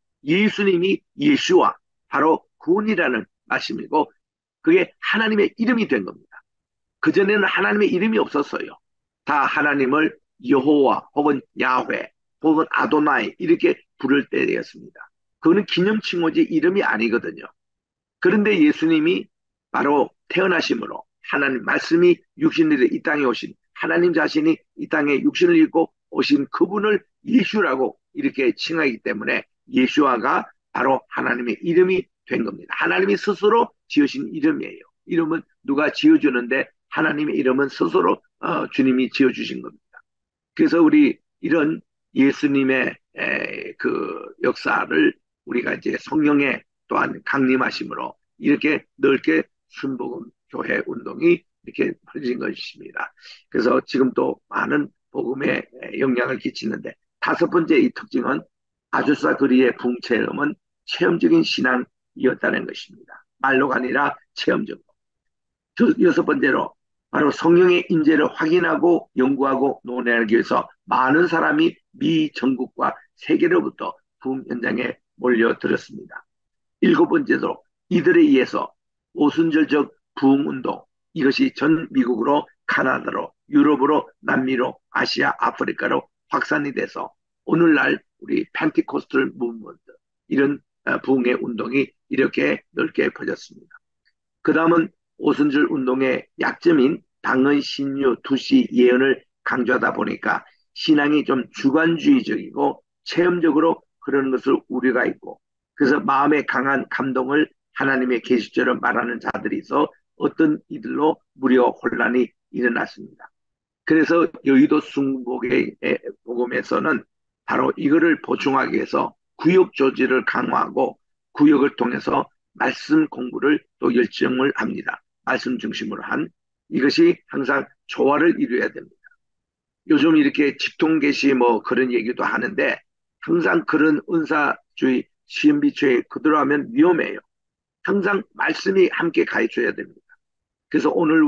예수님이 예수와 바로 구원이라는 말씀이고 그게 하나님의 이름이 된 겁니다. 그전에는 하나님의 이름이 없었어요. 다 하나님을 여호와 혹은 야훼 혹은 아도나이 이렇게 부를 때였습니다. 그거는 기념칭호지 이름이 아니거든요. 그런데 예수님이 바로 태어나심으로 하나님 말씀이 육신이 이 땅에 오신 하나님 자신이 이 땅에 육신을 입고 오신 그분을 예수라고 이렇게 칭하기 때문에 예수아가 바로 하나님의 이름이 된 겁니다. 하나님이 스스로 지으신 이름이에요. 이름은 누가 지어주는데 하나님의 이름은 스스로 주님이 지어주신 겁니다. 그래서 우리 이런 예수님의 그 역사를 우리가 이제 성령의 또한 강림하심으로 이렇게 넓게 순복음 교회 운동이 이렇게 퍼진 것입니다. 그래서 지금 또 많은 복음에 영향을 끼치는데 다섯 번째 이 특징은 아주사 그리의 붕체음은 체험적인 신앙이었다는 것입니다. 말로가 아니라 체험적으로. 여섯 번째로 바로 성령의 인재를 확인하고 연구하고 논의하기 위해서 많은 사람이 미 전국과 세계로부터 부흥 현장에 몰려들었습니다. 일곱 번째로 이들에 의해서 오순절적 부흥운동 이것이 전 미국으로 카나다로 유럽으로 남미로 아시아 아프리카로 확산이 돼서 오늘날 우리 펜티코스털 무브먼트 이런 부흥의 운동이 이렇게 넓게 퍼졌습니다. 그 다음은 오순절 운동의 약점인 방언, 신유, 투시, 예언을 강조하다 보니까 신앙이 좀 주관주의적이고 체험적으로 그러는 것을 우려가 있고 그래서 마음에 강한 감동을 하나님의 계시처럼 말하는 자들이 있어 어떤 이들로 무려 혼란이 일어났습니다. 그래서 여의도 순복의 복음에서는 바로 이거를 보충하기 위해서 구역 조직을 강화하고 구역을 통해서 말씀 공부를 또 열정을 합니다. 말씀 중심으로 한 이것이 항상 조화를 이루어야 됩니다. 요즘 이렇게 직통계시 뭐 그런 얘기도 하는데 항상 그런 은사주의, 시험비주의 그대로 하면 위험해요. 항상 말씀이 함께 가르쳐야 됩니다. 그래서 오늘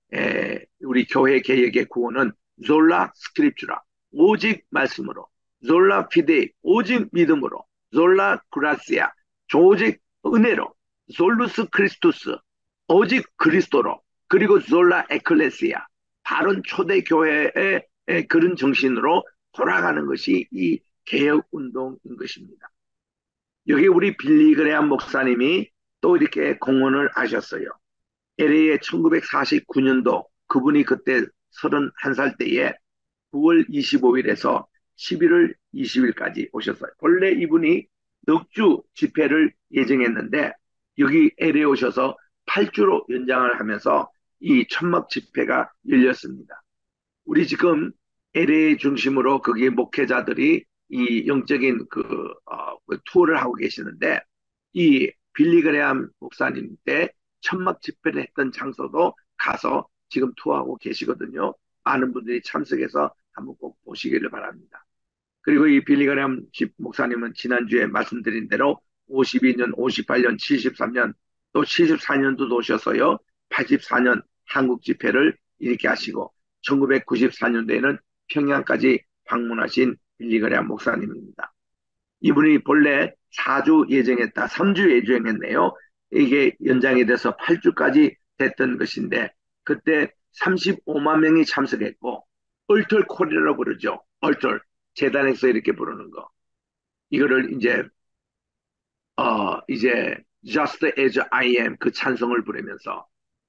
우리 교회 개혁의 구호는 졸라 스크립추라 오직 말씀으로 졸라 피데 오직 믿음으로 졸라 그라시아 오직 은혜로 졸루스 크리스투스 오직 그리스도로 그리고 졸라 에클레시아 바른 초대 교회의 그런 정신으로 돌아가는 것이 이 개혁 운동인 것입니다. 여기 우리 빌리 그레암 목사님이 또 이렇게 공헌을 하셨어요. LA에 1949년도 그분이 그때 31살 때에 9월 25일에서 11월 20일까지 오셨어요. 원래 이분이 넉주 집회를 예정했는데 여기 LA에 오셔서 8주로 연장을 하면서 이 천막 집회가 열렸습니다. 우리 지금 LA 중심으로 거기 목회자들이 이 영적인 그 투어를 하고 계시는데 이 빌리 그레암 목사님 때 천막 집회를 했던 장소도 가서 지금 투어하고 계시거든요. 많은 분들이 참석해서 한번 꼭 보시기를 바랍니다. 그리고 이 빌리 그레암 목사님은 지난주에 말씀드린 대로 52년, 58년, 73년 또 74년도 오셔서요. 84년 한국 집회를 이렇게 하시고 1994년도에는 평양까지 방문하신 빌리 그레암 목사님입니다. 이분이 본래 4주 예정했다. 3주 예정했네요. 이게 연장이 돼서 8주까지 됐던 것인데 그때 35만 명이 참석했고, 얼털콜이라고 그러죠. 얼털. 재단에서 이렇게 부르는 거. 이거를 이제 Just as I am 그 찬송을 부르면서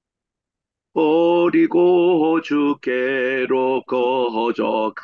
버리고 주께로 거저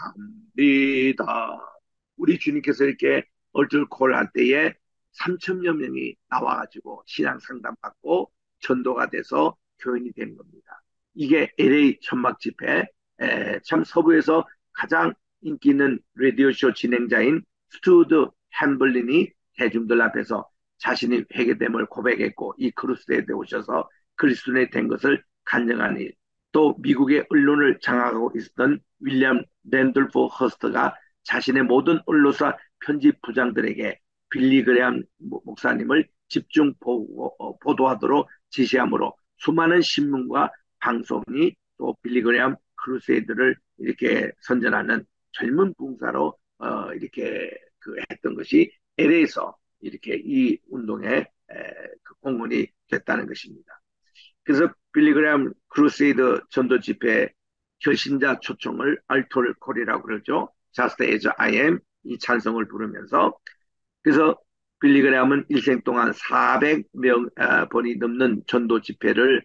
갑니다. 우리 주님께서 이렇게 얼떨콜 할 때에 3천여 명이 나와가지고 신앙 상담받고 전도가 돼서 교인이 된 겁니다. 이게 LA 천막 집회, 참 서부에서 가장 인기 있는 라디오쇼 진행자인 스튜드 햄블린이 대중들 앞에서 자신이 회개됨을 고백했고 이 크루스에데 오셔서 그리스도인이 된 것을 간증한 일. 또 미국의 언론을 장악하고 있었던 윌리엄 랜돌프 허스트가 자신의 모든 언론사 편집 부장들에게 빌리 그레함 목사님을 집중 보도하도록 지시하므로 수많은 신문과 방송이 또 빌리 그레함 크루세이드를 이렇게 선전하는 젊은 봉사로 이렇게 했던 것이 LA에서 이렇게 이 운동의 그 공헌이 됐다는 것입니다. 그래서 빌리그램 크루세이드 전도 집회 결신자 초청을 알톨 콜이라고 그러죠. Just as I am 이 찬송을 부르면서 그래서 빌리그램은 일생 동안 400명 번이 넘는 전도 집회를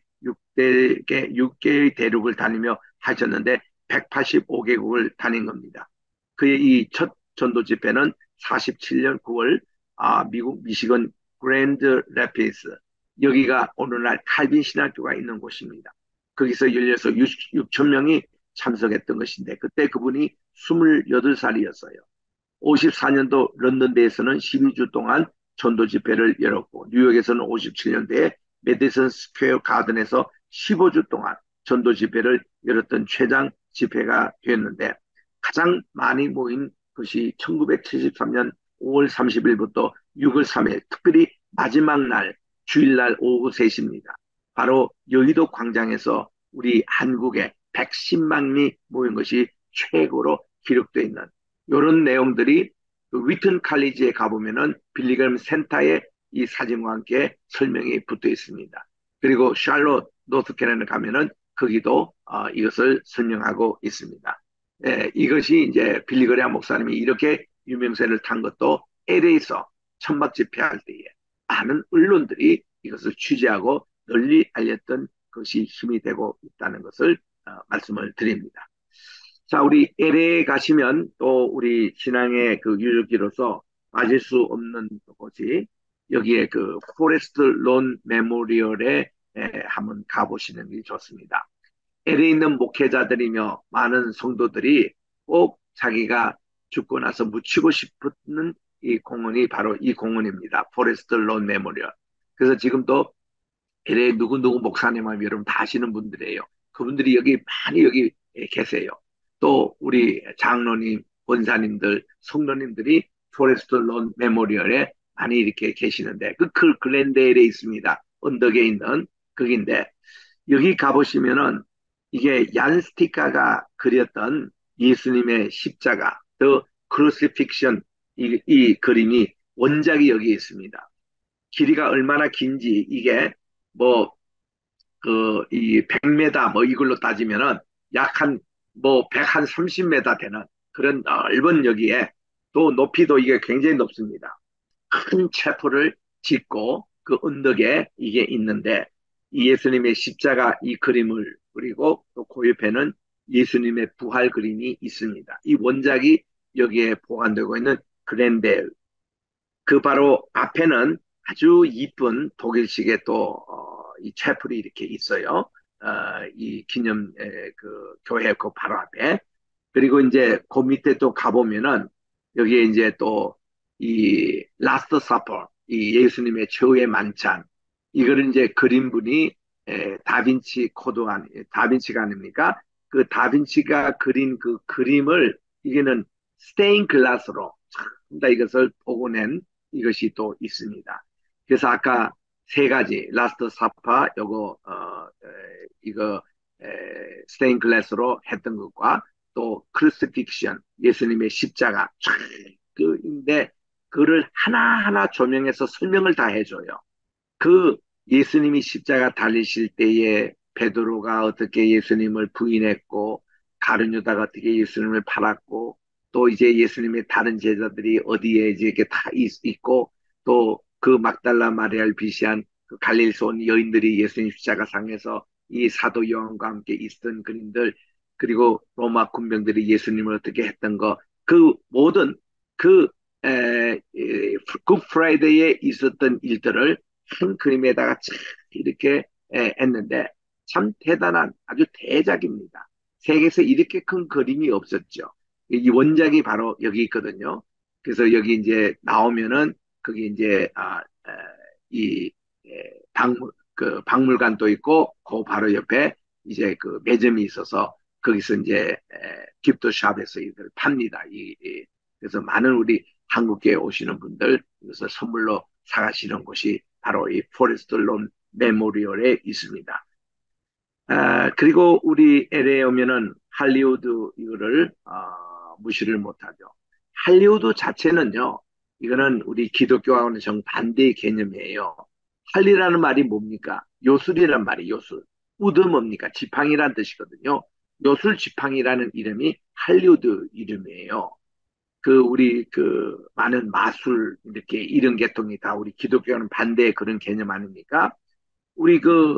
6개의 대륙을 다니며 하셨는데 185개국을 다닌 겁니다. 그의 이 첫 전도 집회는 47년 9월 미국 미시건 그랜드 래피드 여기가 오늘날 칼빈 신학교가 있는 곳입니다. 거기서 열려서 6천 명이 참석했던 것인데 그때 그분이 28살이었어요. 54년도 런던대에서는 12주 동안 전도 집회를 열었고 뉴욕에서는 57년대에 메디슨 스퀘어 가든에서 15주 동안 전도 집회를 열었던 최장 집회가 되었는데 가장 많이 모인 것이 1973년 5월 30일부터 6월 3일 특별히 마지막 날 주일날 오후 3시입니다. 바로 여의도 광장에서 우리 한국에 110만이 모인 것이 최고로 기록되어 있는 이런 내용들이 그 위튼 칼리지에 가보면은 빌리그램 센터에 이 사진과 함께 설명이 붙어 있습니다. 그리고 샬롯 노스캐롤라이나 가면은 거기도 이것을 설명하고 있습니다. 이것이 이제 빌리그레아 목사님이 이렇게 유명세를 탄 것도 LA에서 천막 집회할 때에 많은 언론들이 이것을 취재하고 널리 알렸던 것이 힘이 되고 있다는 것을 말씀을 드립니다. 자, 우리 LA에 가시면 또 우리 신앙의 그 유적지로서 빠질 수 없는 곳이 여기에 그 포레스트 론 메모리얼에 한번 가보시는 게 좋습니다. LA에 있는 목회자들이며 많은 성도들이 꼭 자기가 죽고 나서 묻히고 싶은 이 공원이 바로 이 공원입니다. 포레스트 론 메모리얼. 그래서 지금도 LA 누구누구 목사님을 여러분 다 아시는 분들이에요. 그분들이 여기 많이 여기 계세요. 또 우리 장로님, 권사님들, 성도님들이 포레스트 론 메모리얼에 많이 이렇게 계시는데 그 글렌데일에 있습니다. 언덕에 있는 거기인데 여기 가보시면은 이게 얀 스티카가 그렸던 예수님의 십자가, 더 크루시픽션 이 그림이 원작이 여기 있습니다. 길이가 얼마나 긴지 이게 뭐 이 100m 뭐 이걸로 따지면은 약 한 뭐 130m 되는 그런 넓은 여기에 또 높이도 이게 굉장히 높습니다. 큰 체포를 짓고 그 언덕에 이게 있는데 이 예수님의 십자가 이 그림을 그리고 또 그 옆에는 예수님의 부활 그림이 있습니다. 이 원작이 여기에 보관되고 있는 그랜델 그 바로 앞에는 아주 이쁜 독일식의 또 이 채플이 이렇게 있어요. 이 기념 그 교회 그 바로 앞에 그리고 이제 그 밑에 또 가보면은 여기에 이제 또 이 라스트 사퍼 이 예수님의 최후의 만찬 이거를 이제 그린 분이 다빈치 코드가 다빈치가 아닙니까? 그 다빈치가 그린 그 그림을 이게는 스테인 글라스로 전부 다 이것을 복원한 이것이 또 있습니다. 그래서 아까 세 가지 라스트 사파 요거 이거 스테인 글라스로 했던 것과 또 크루시픽션 예수님의 십자가 그인데 그를 하나하나 조명해서 설명을 다 해줘요. 그 예수님이 십자가 달리실 때에 베드로가 어떻게 예수님을 부인했고, 가룟 유다가 어떻게 예수님을 팔았고, 또 이제 예수님의 다른 제자들이 어디에 이제 이렇게 다 있고, 또 그 막달라 마리아를 비시한 그 갈릴리에서 온 여인들이 예수님 십자가상에서 이 사도 요한과 함께 있었던 그림들, 그리고 로마 군병들이 예수님을 어떻게 했던 거, 그 모든 그 굿 프라이데이에 있었던 일들을 한 그림에다가 참 이렇게 했는데 참 대단한 아주 대작입니다. 세계에서 이렇게 큰 그림이 없었죠. 이 원작이 바로 여기 있거든요. 그래서 여기 이제 나오면은 그게 이제 이 그 박물관도 있고 그 바로 옆에 이제 그 매점이 있어서 거기서 이제 기프트샵에서 이걸 팝니다. 그래서 많은 우리 한국에 오시는 분들 그래서 선물로 사가시는 곳이 바로 이 포레스트 론 메모리얼에 있습니다. 그리고 우리 LA에 오면은 할리우드 이거를 무시를 못하죠. 할리우드 자체는요, 이거는 우리 기독교와는 정반대의 개념이에요. 할리라는 말이 뭡니까? 요술이란 말이 요술. 우드 뭡니까? 지팡이란 뜻이거든요. 요술 지팡이라는 이름이 할리우드 이름이에요. 그 우리 그 많은 마술 이렇게 이런 계통이 다 우리 기독교는 반대의 그런 개념 아닙니까? 우리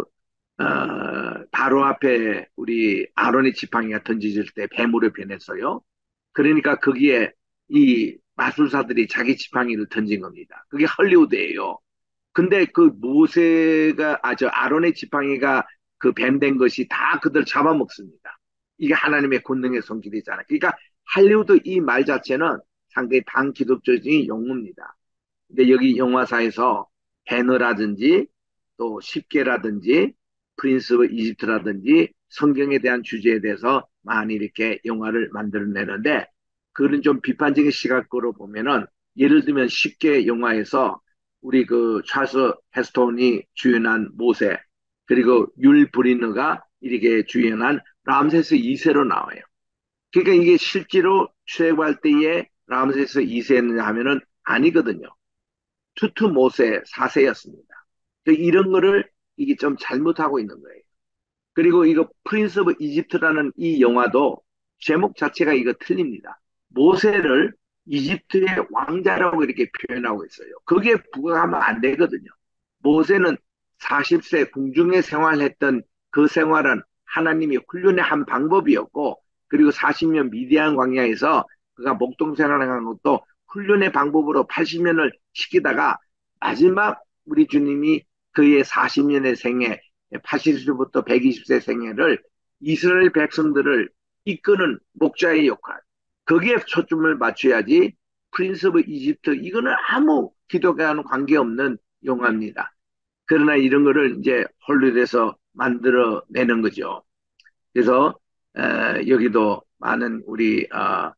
바로 앞에 우리 아론의 지팡이가 던져질 때 뱀으로 변했어요. 그러니까 거기에 이 마술사들이 자기 지팡이를 던진 겁니다. 그게 헐리우드예요. 근데 그 모세가, 저 아론의 지팡이가 그 뱀 된 것이 다 그들 잡아먹습니다. 이게 하나님의 권능의 손길이잖아요. 그러니까 할리우드 이 말 자체는 상당히 반기독교적인 용어입니다. 근데 여기 영화사에서 배너라든지 또 십계라든지 프린스 오브 이집트라든지 성경에 대한 주제에 대해서 많이 이렇게 영화를 만들어내는데 그런 좀 비판적인 시각으로 보면은 예를 들면 십계 영화에서 우리 그 찰스 헤스톤이 주연한 모세 그리고 율 브리너가 이렇게 주연한 람세스 2세로 나와요. 그러니까 이게 실제로 취획할 때에 람세스 2세였느냐 하면은 아니거든요. 투투 모세 4세였습니다. 이런 거를 이게 좀 잘못하고 있는 거예요. 그리고 이거 프린스 오브 이집트라는 이 영화도 제목 자체가 이거 틀립니다. 모세를 이집트의 왕자라고 이렇게 표현하고 있어요. 거기에 부각하면 안 되거든요. 모세는 40세 궁중에 생활했던 그 생활은 하나님이 훈련의 한 방법이었고 그리고 40년 미디안 광야에서 그가 목동 생활을 한 것도 훈련의 방법으로 80년을 시키다가 마지막 우리 주님이 그의 40년의 생애 80세부터 120세 생애를 이스라엘 백성들을 이끄는 목자의 역할 거기에 초점을 맞춰야지 프린스 오브 이집트 이거는 아무 기독교와는 관계없는 영화입니다. 그러나 이런 거를 이제 헐리우드에서 만들어내는 거죠. 그래서 여기도 많은 우리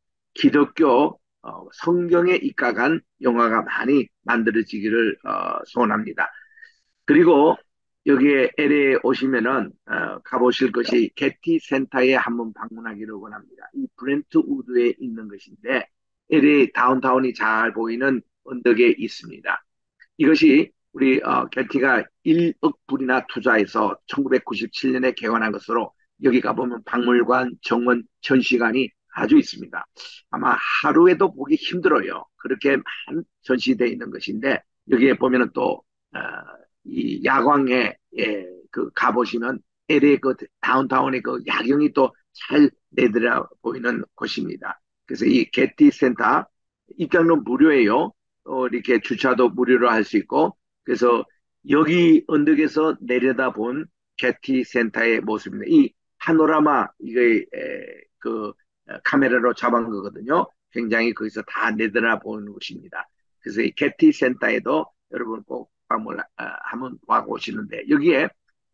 기독교 성경에 입각한 영화가 많이 만들어지기를 소원합니다. 그리고 여기에 LA에 오시면은 가보실 것이 게티 센터에 한번 방문하기를 원합니다. 이 브렌트 우드에 있는 것인데 LA 다운타운이 잘 보이는 언덕에 있습니다. 이것이 우리 게티가 1억 불이나 투자해서 1997년에 개관한 것으로 여기 가보면 박물관, 정원, 전시관이 아주 있습니다. 아마 하루에도 보기 힘들어요. 그렇게 많은 전시되어 있는 것인데 여기에 보면은 또 이 야광에 그 가보시면 LA 그 다운타운의 그 야경이 또 잘 내들어 보이는 곳입니다. 그래서 이 게티 센터 입장료 무료예요. 이렇게 주차도 무료로 할 수 있고 그래서 여기 언덕에서 내려다본 게티 센터의 모습입니다. 이 파노라마 이게 그 카메라로 잡은 거거든요. 굉장히 거기서 다 내려다보는 곳입니다. 그래서 이 게티 센터에도 여러분 꼭 방문 한번 와 보시는데 여기에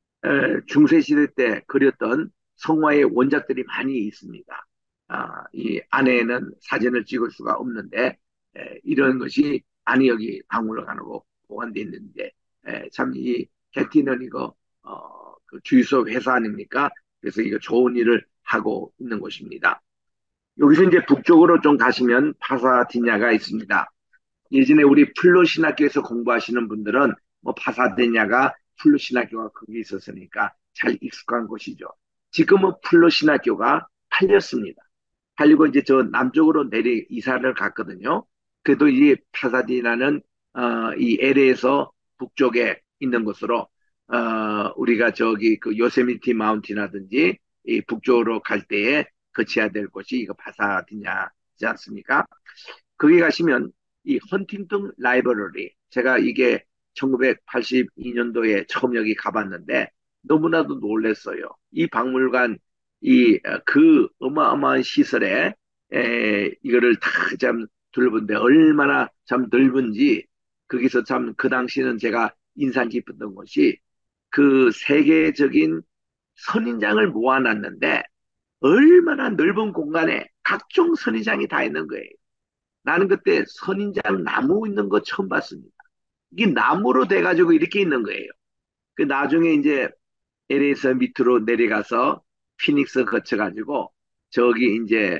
중세시대 때 그렸던 성화의 원작들이 많이 있습니다. 이 안에는 사진을 찍을 수가 없는데 이런 것이 많이 여기 박물관으로 보관되어 있는데 참 이 게티는 이거 그 주유소 회사 아닙니까? 그래서 이거 좋은 일을 하고 있는 곳입니다. 여기서 이제 북쪽으로 좀 가시면 파사디냐가 있습니다. 예전에 우리 플로 신학교에서 공부하시는 분들은 뭐 파사디냐가 플로 신학교가 거기 있었으니까 잘 익숙한 곳이죠. 지금은 플러신학교가 팔렸습니다. 팔리고 이제 저 남쪽으로 내리 이사를 갔거든요. 그래도 이 파사디나는 이 LA에서 북쪽에 있는 곳으로 우리가 저기 그 요세미티 마운틴이라든지 이 북쪽으로 갈 때에 거쳐야 될 곳이 이거 파사디냐지 않습니까? 거기 가시면 이 헌팅턴 라이브러리 제가 이게 1982년도에 처음 여기 가봤는데 너무나도 놀랐어요. 이 박물관 이 그 어마어마한 시설에 이거를 다 참 둘러본데 얼마나 참 넓은지 거기서 참 그 당시는 제가 인상 깊었던 것이 그 세계적인 선인장을 모아놨는데 얼마나 넓은 공간에 각종 선인장이 다 있는 거예요. 나는 그때 선인장 나무 있는 거 처음 봤습니다. 이게 나무로 돼가지고 이렇게 있는 거예요. 그 나중에 이제 LA에서 밑으로 내려가서 피닉스 거쳐가지고 저기 이제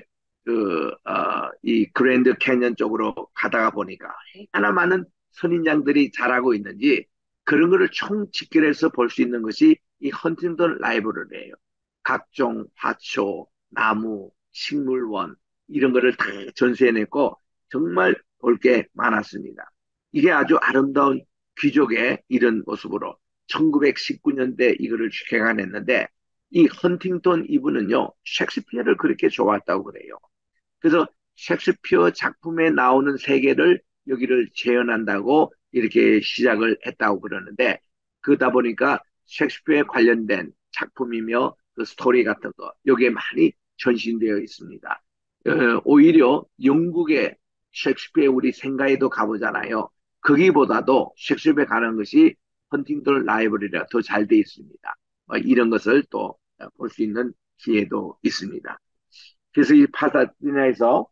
이 그랜드 캐년 쪽으로 가다가 보니까 얼마나 많은 선인장들이 자라고 있는지 그런 거를 총 집결해서 볼 수 있는 것이 이 헌팅턴 라이브러리예요. 각종 화초, 나무, 식물원 이런 거를 다 전시해냈고 정말 볼 게 많았습니다. 이게 아주 아름다운 귀족의 이런 모습으로 1919년대 이거를 개관했는데 이 헌팅턴 이분은요 셰익스피어를 그렇게 좋아했다고 그래요. 그래서 셰익스피어 작품에 나오는 세계를 여기를 재현한다고 이렇게 시작을 했다고 그러는데 그러다 보니까 셰익스피어에 관련된 작품이며 그 스토리 같은 거 여기에 많이 전시되어 있습니다. 오히려 영국의 셰익스피어 우리 생가에도 가보잖아요. 거기보다도 셰익스피어에 가는 것이 헌팅턴 라이브러리가 더 잘 돼 있습니다. 이런 것을 또 볼 수 있는 기회도 있습니다. 그래서 이 파사디나에서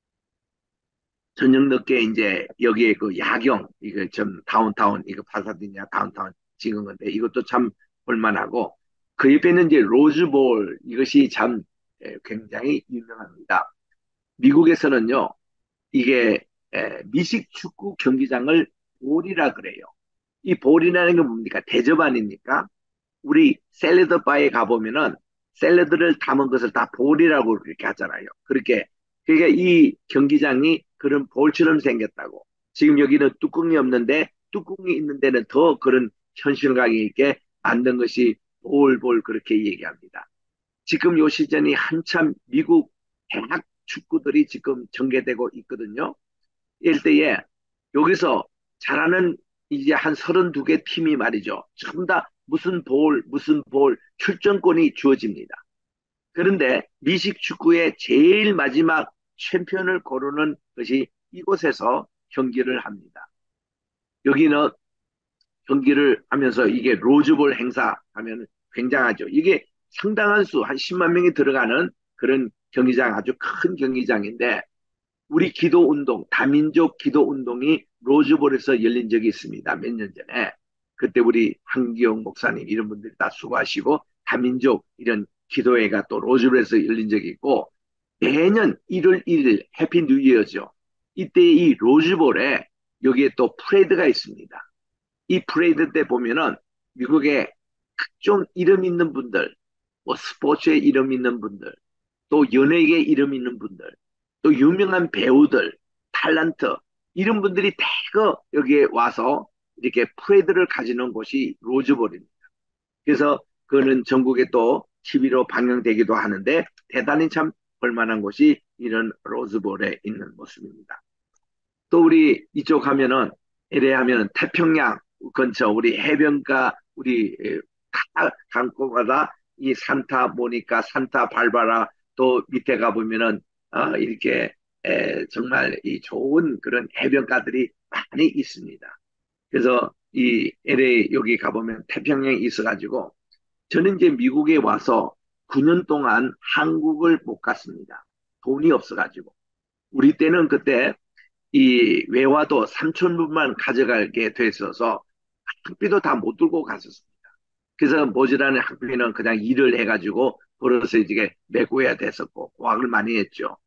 저녁 늦게 이제 여기에 그 야경, 이거 좀 다운타운, 이거 파사디나 다운타운 찍은 건데 이것도 참 볼만하고 그 옆에는 이제 로즈볼 이것이 참 굉장히 유명합니다. 미국에서는요, 이게 미식 축구 경기장을 볼이라 그래요. 이 볼이라는 게 뭡니까? 대접 아닙니까? 우리 샐러드 바에 가보면은 샐러드를 담은 것을 다 볼이라고 그렇게 하잖아요. 그렇게. 그러니까 이 경기장이 그런 볼처럼 생겼다고. 지금 여기는 뚜껑이 없는데 뚜껑이 있는 데는 더 그런 현실감 있게 만든 것이 볼 그렇게 얘기합니다. 지금 요 시즌이 한참 미국 대학 축구들이 지금 전개되고 있거든요. 이럴 때에 여기서 잘하는 이제 한 32개 팀이 말이죠. 전부 다 무슨 볼 출전권이 주어집니다. 그런데 미식 축구의 제일 마지막 챔피언을 고르는 것이 이곳에서 경기를 합니다. 여기는 경기를 하면서 이게 로즈볼 행사 하면 굉장하죠. 이게 상당한 수, 한 10만 명이 들어가는 그런 경기장, 아주 큰 경기장인데 우리 기도 운동, 다민족 기도 운동이 로즈볼에서 열린 적이 있습니다. 몇 년 전에. 그때 우리 한기영 목사님 이런 분들이 다 수고하시고 다민족 이런 기도회가 또 로즈볼에서 열린 적이 있고 매년 1월 1일 해피 뉴 이어죠. 이때 이 로즈볼에 여기에 또 프레이드가 있습니다. 이 프레이드 때 보면은 미국의 각종 이름 있는 분들, 뭐 스포츠에 이름 있는 분들, 또 연예계 이름 있는 분들, 또 유명한 배우들, 탤런트 이런 분들이 대거 여기에 와서 이렇게 프레드를 가지는 곳이 로즈볼입니다. 그래서 그거는 전국에 또 TV로 방영되기도 하는데 대단히 참 볼만한 곳이 이런 로즈볼에 있는 모습입니다. 또 우리 이쪽 하면은 LA 하면은 태평양 근처 우리 해변가 우리 다 강가마다 이 산타 모니카, 산타 발바라 또 밑에 가 보면은 이렇게 정말 이 좋은 그런 해변가들이 많이 있습니다. 그래서 이 LA 여기 가보면 태평양에 있어가지고 저는 이제 미국에 와서 9년 동안 한국을 못 갔습니다. 돈이 없어가지고. 우리 때는 그때 이 외화도 3천불만 가져가게 돼 있어서 학비도 다 못 들고 갔었습니다. 그래서 모자라는 학비는 그냥 일을 해가지고 벌어서 이제 메고야 됐었고 고학을 많이 했죠.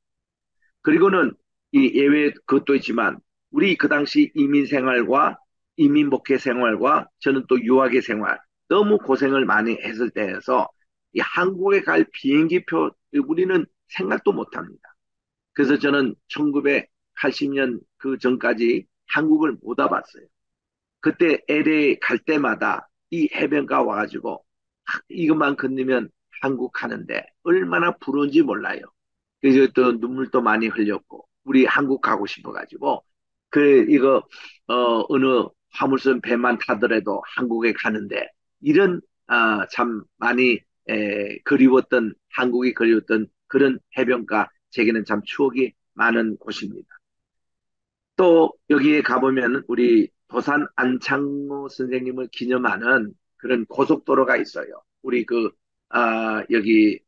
그리고는 이 예외 그것도 있지만 우리 그 당시 이민 생활과 이민 목회 생활과 저는 또 유학의 생활 너무 고생을 많이 했을 때에서 이 한국에 갈 비행기표 우리는 생각도 못 합니다. 그래서 저는 1980년 그 전까지 한국을 못 와봤어요. 그때 LA 갈 때마다 이 해변가 와가지고 이것만 건너면 한국 가는데 얼마나 부러운지 몰라요. 그래서 또 눈물도 많이 흘렸고 우리 한국 가고 싶어가지고 이거 어느 화물선 배만 타더라도 한국에 가는데 이런 참 많이 그리웠던 한국이 그리웠던 그런 해변가 제게는 참 추억이 많은 곳입니다. 또 여기에 가보면 우리 도산 안창호 선생님을 기념하는 그런 고속도로가 있어요. 우리 여기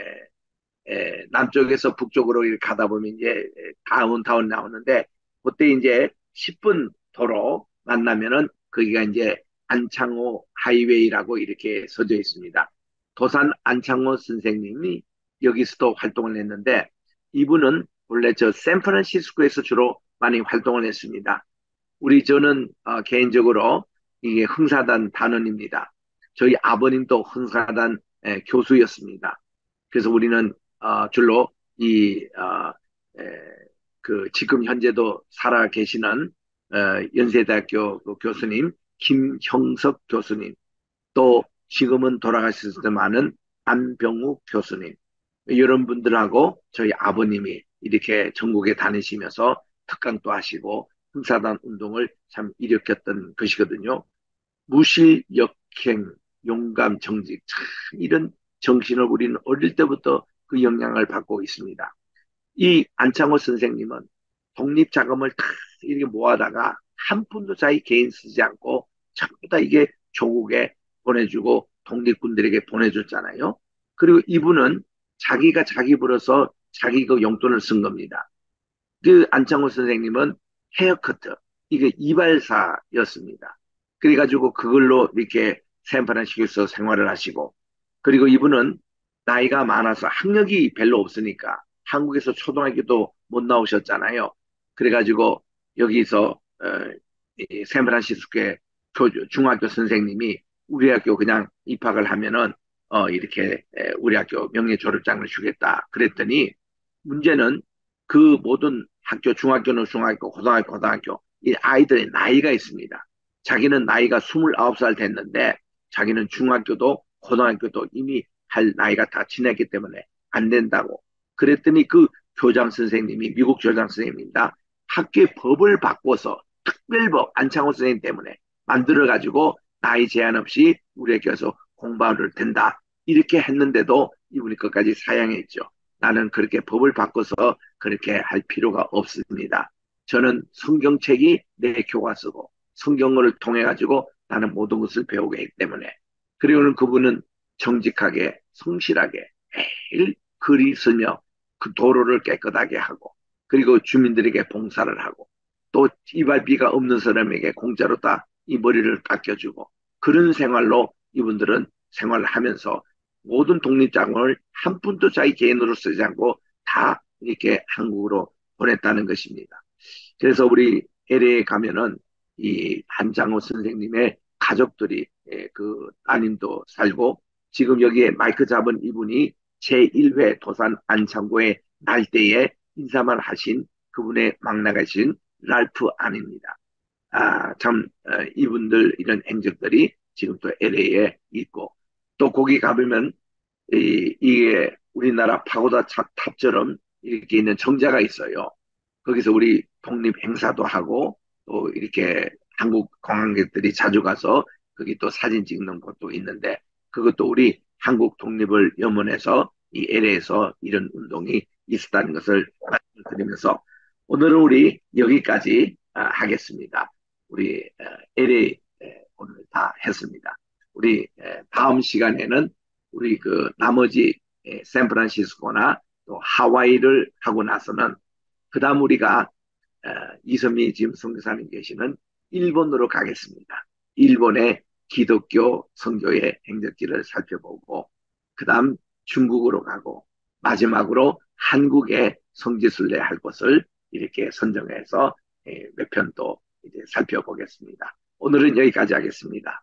남쪽에서 북쪽으로 이렇게 가다 보면 이제 다운타운 나오는데 그때 이제 10분 도로 만나면은 거기가 이제 안창호 하이웨이라고 이렇게 써져 있습니다. 도산 안창호 선생님이 여기서도 활동을 했는데 이분은 원래 저 샌프란시스코에서 주로 많이 활동을 했습니다. 저는 개인적으로 이게 흥사단 단원입니다. 저희 아버님도 흥사단 교수였습니다. 그래서 우리는 줄로 이 지금 현재도 살아 계시는 연세대학교 그 교수님 김형석 교수님 또 지금은 돌아가셨지만은 안병욱 교수님 이런 분들하고 저희 아버님이 이렇게 전국에 다니시면서 특강도 하시고 흥사단 운동을 참 일으켰던 것이거든요. 무실역행, 용감, 정직, 참 이런 정신을 우리는 어릴 때부터 그 영향을 받고 있습니다. 이 안창호 선생님은 독립자금을 다 이렇게 모아다가 한 푼도 자기 개인 쓰지 않고 전부 다 이게 조국에 보내주고 독립군들에게 보내줬잖아요. 그리고 이분은 자기가 자기 벌어서 자기 그 용돈을 쓴 겁니다. 그 안창호 선생님은 헤어커트, 이게 이발사였습니다. 그래가지고 그걸로 이렇게 샌프란시스코에서 생활을 하시고, 그리고 이분은 나이가 많아서 학력이 별로 없으니까 한국에서 초등학교도 못 나오셨잖아요. 그래가지고 여기서 이 샌프란시스코의 중학교 선생님이 우리 학교 그냥 입학을 하면은 이렇게 우리 학교 명예 졸업장을 주겠다 그랬더니 문제는 그 모든 학교, 중학교는 중학교, 고등학교, 고등학교, 이 아이들의 나이가 있습니다. 자기는 나이가 29살 됐는데 자기는 중학교도 고등학교도 이미 할 나이가 다 지났기 때문에 안 된다고. 그랬더니 그 교장 선생님이 미국 교장 선생님입니다. 학교의 법을 바꿔서 특별법 안창호 선생님 때문에 만들어가지고 나이 제한 없이 우리 학교에서 공부를 된다. 이렇게 했는데도 이분이 끝까지 사양했죠. 나는 그렇게 법을 바꿔서 그렇게 할 필요가 없습니다. 저는 성경책이 내 교과서고 성경을 통해 가지고 나는 모든 것을 배우게 했기 때문에 그리고는 그분은 정직하게 성실하게 매일 글이 쓰며 그 도로를 깨끗하게 하고 그리고 주민들에게 봉사를 하고 또 이발비가 없는 사람에게 공짜로 다 이 머리를 깎여주고 그런 생활로 이분들은 생활을 하면서 모든 독립장을 한 푼도 자기 개인으로 쓰지 않고 다 이렇게 한국으로 보냈다는 것입니다. 그래서 우리 LA에 가면은 이 한장호 선생님의 가족들이 그 따님도 살고 지금 여기에 마이크 잡은 이분이 제1회 도산 안창고의 날때에 인사만 하신 그분의 막나가신 랄프 안입니다. 참 이분들 이런 행적들이 지금 또 LA에 있고 또 거기 가보면 이게 우리나라 파고다 탑처럼 이렇게 있는 정자가 있어요. 거기서 우리 독립 행사도 하고 또 이렇게 한국 관광객들이 자주 가서 거기 또 사진 찍는 곳도 있는데 그것도 우리 한국 독립을 염원해서 이 LA에서 이런 운동이 있었다는 것을 말씀드리면서 오늘은 우리 여기까지 하겠습니다. 우리 LA 오늘 다 했습니다. 우리 다음 시간에는 우리 그 나머지 샌프란시스코나 또 하와이를 하고 나서는 그 다음 우리가 이선미 지금 선교사님 계시는 일본으로 가겠습니다. 일본의 기독교 선교의 행적지를 살펴보고 그 다음 중국으로 가고 마지막으로 한국의 성지순례 할 것을 이렇게 선정해서 몇 편 또 이제 살펴보겠습니다. 오늘은 여기까지 하겠습니다.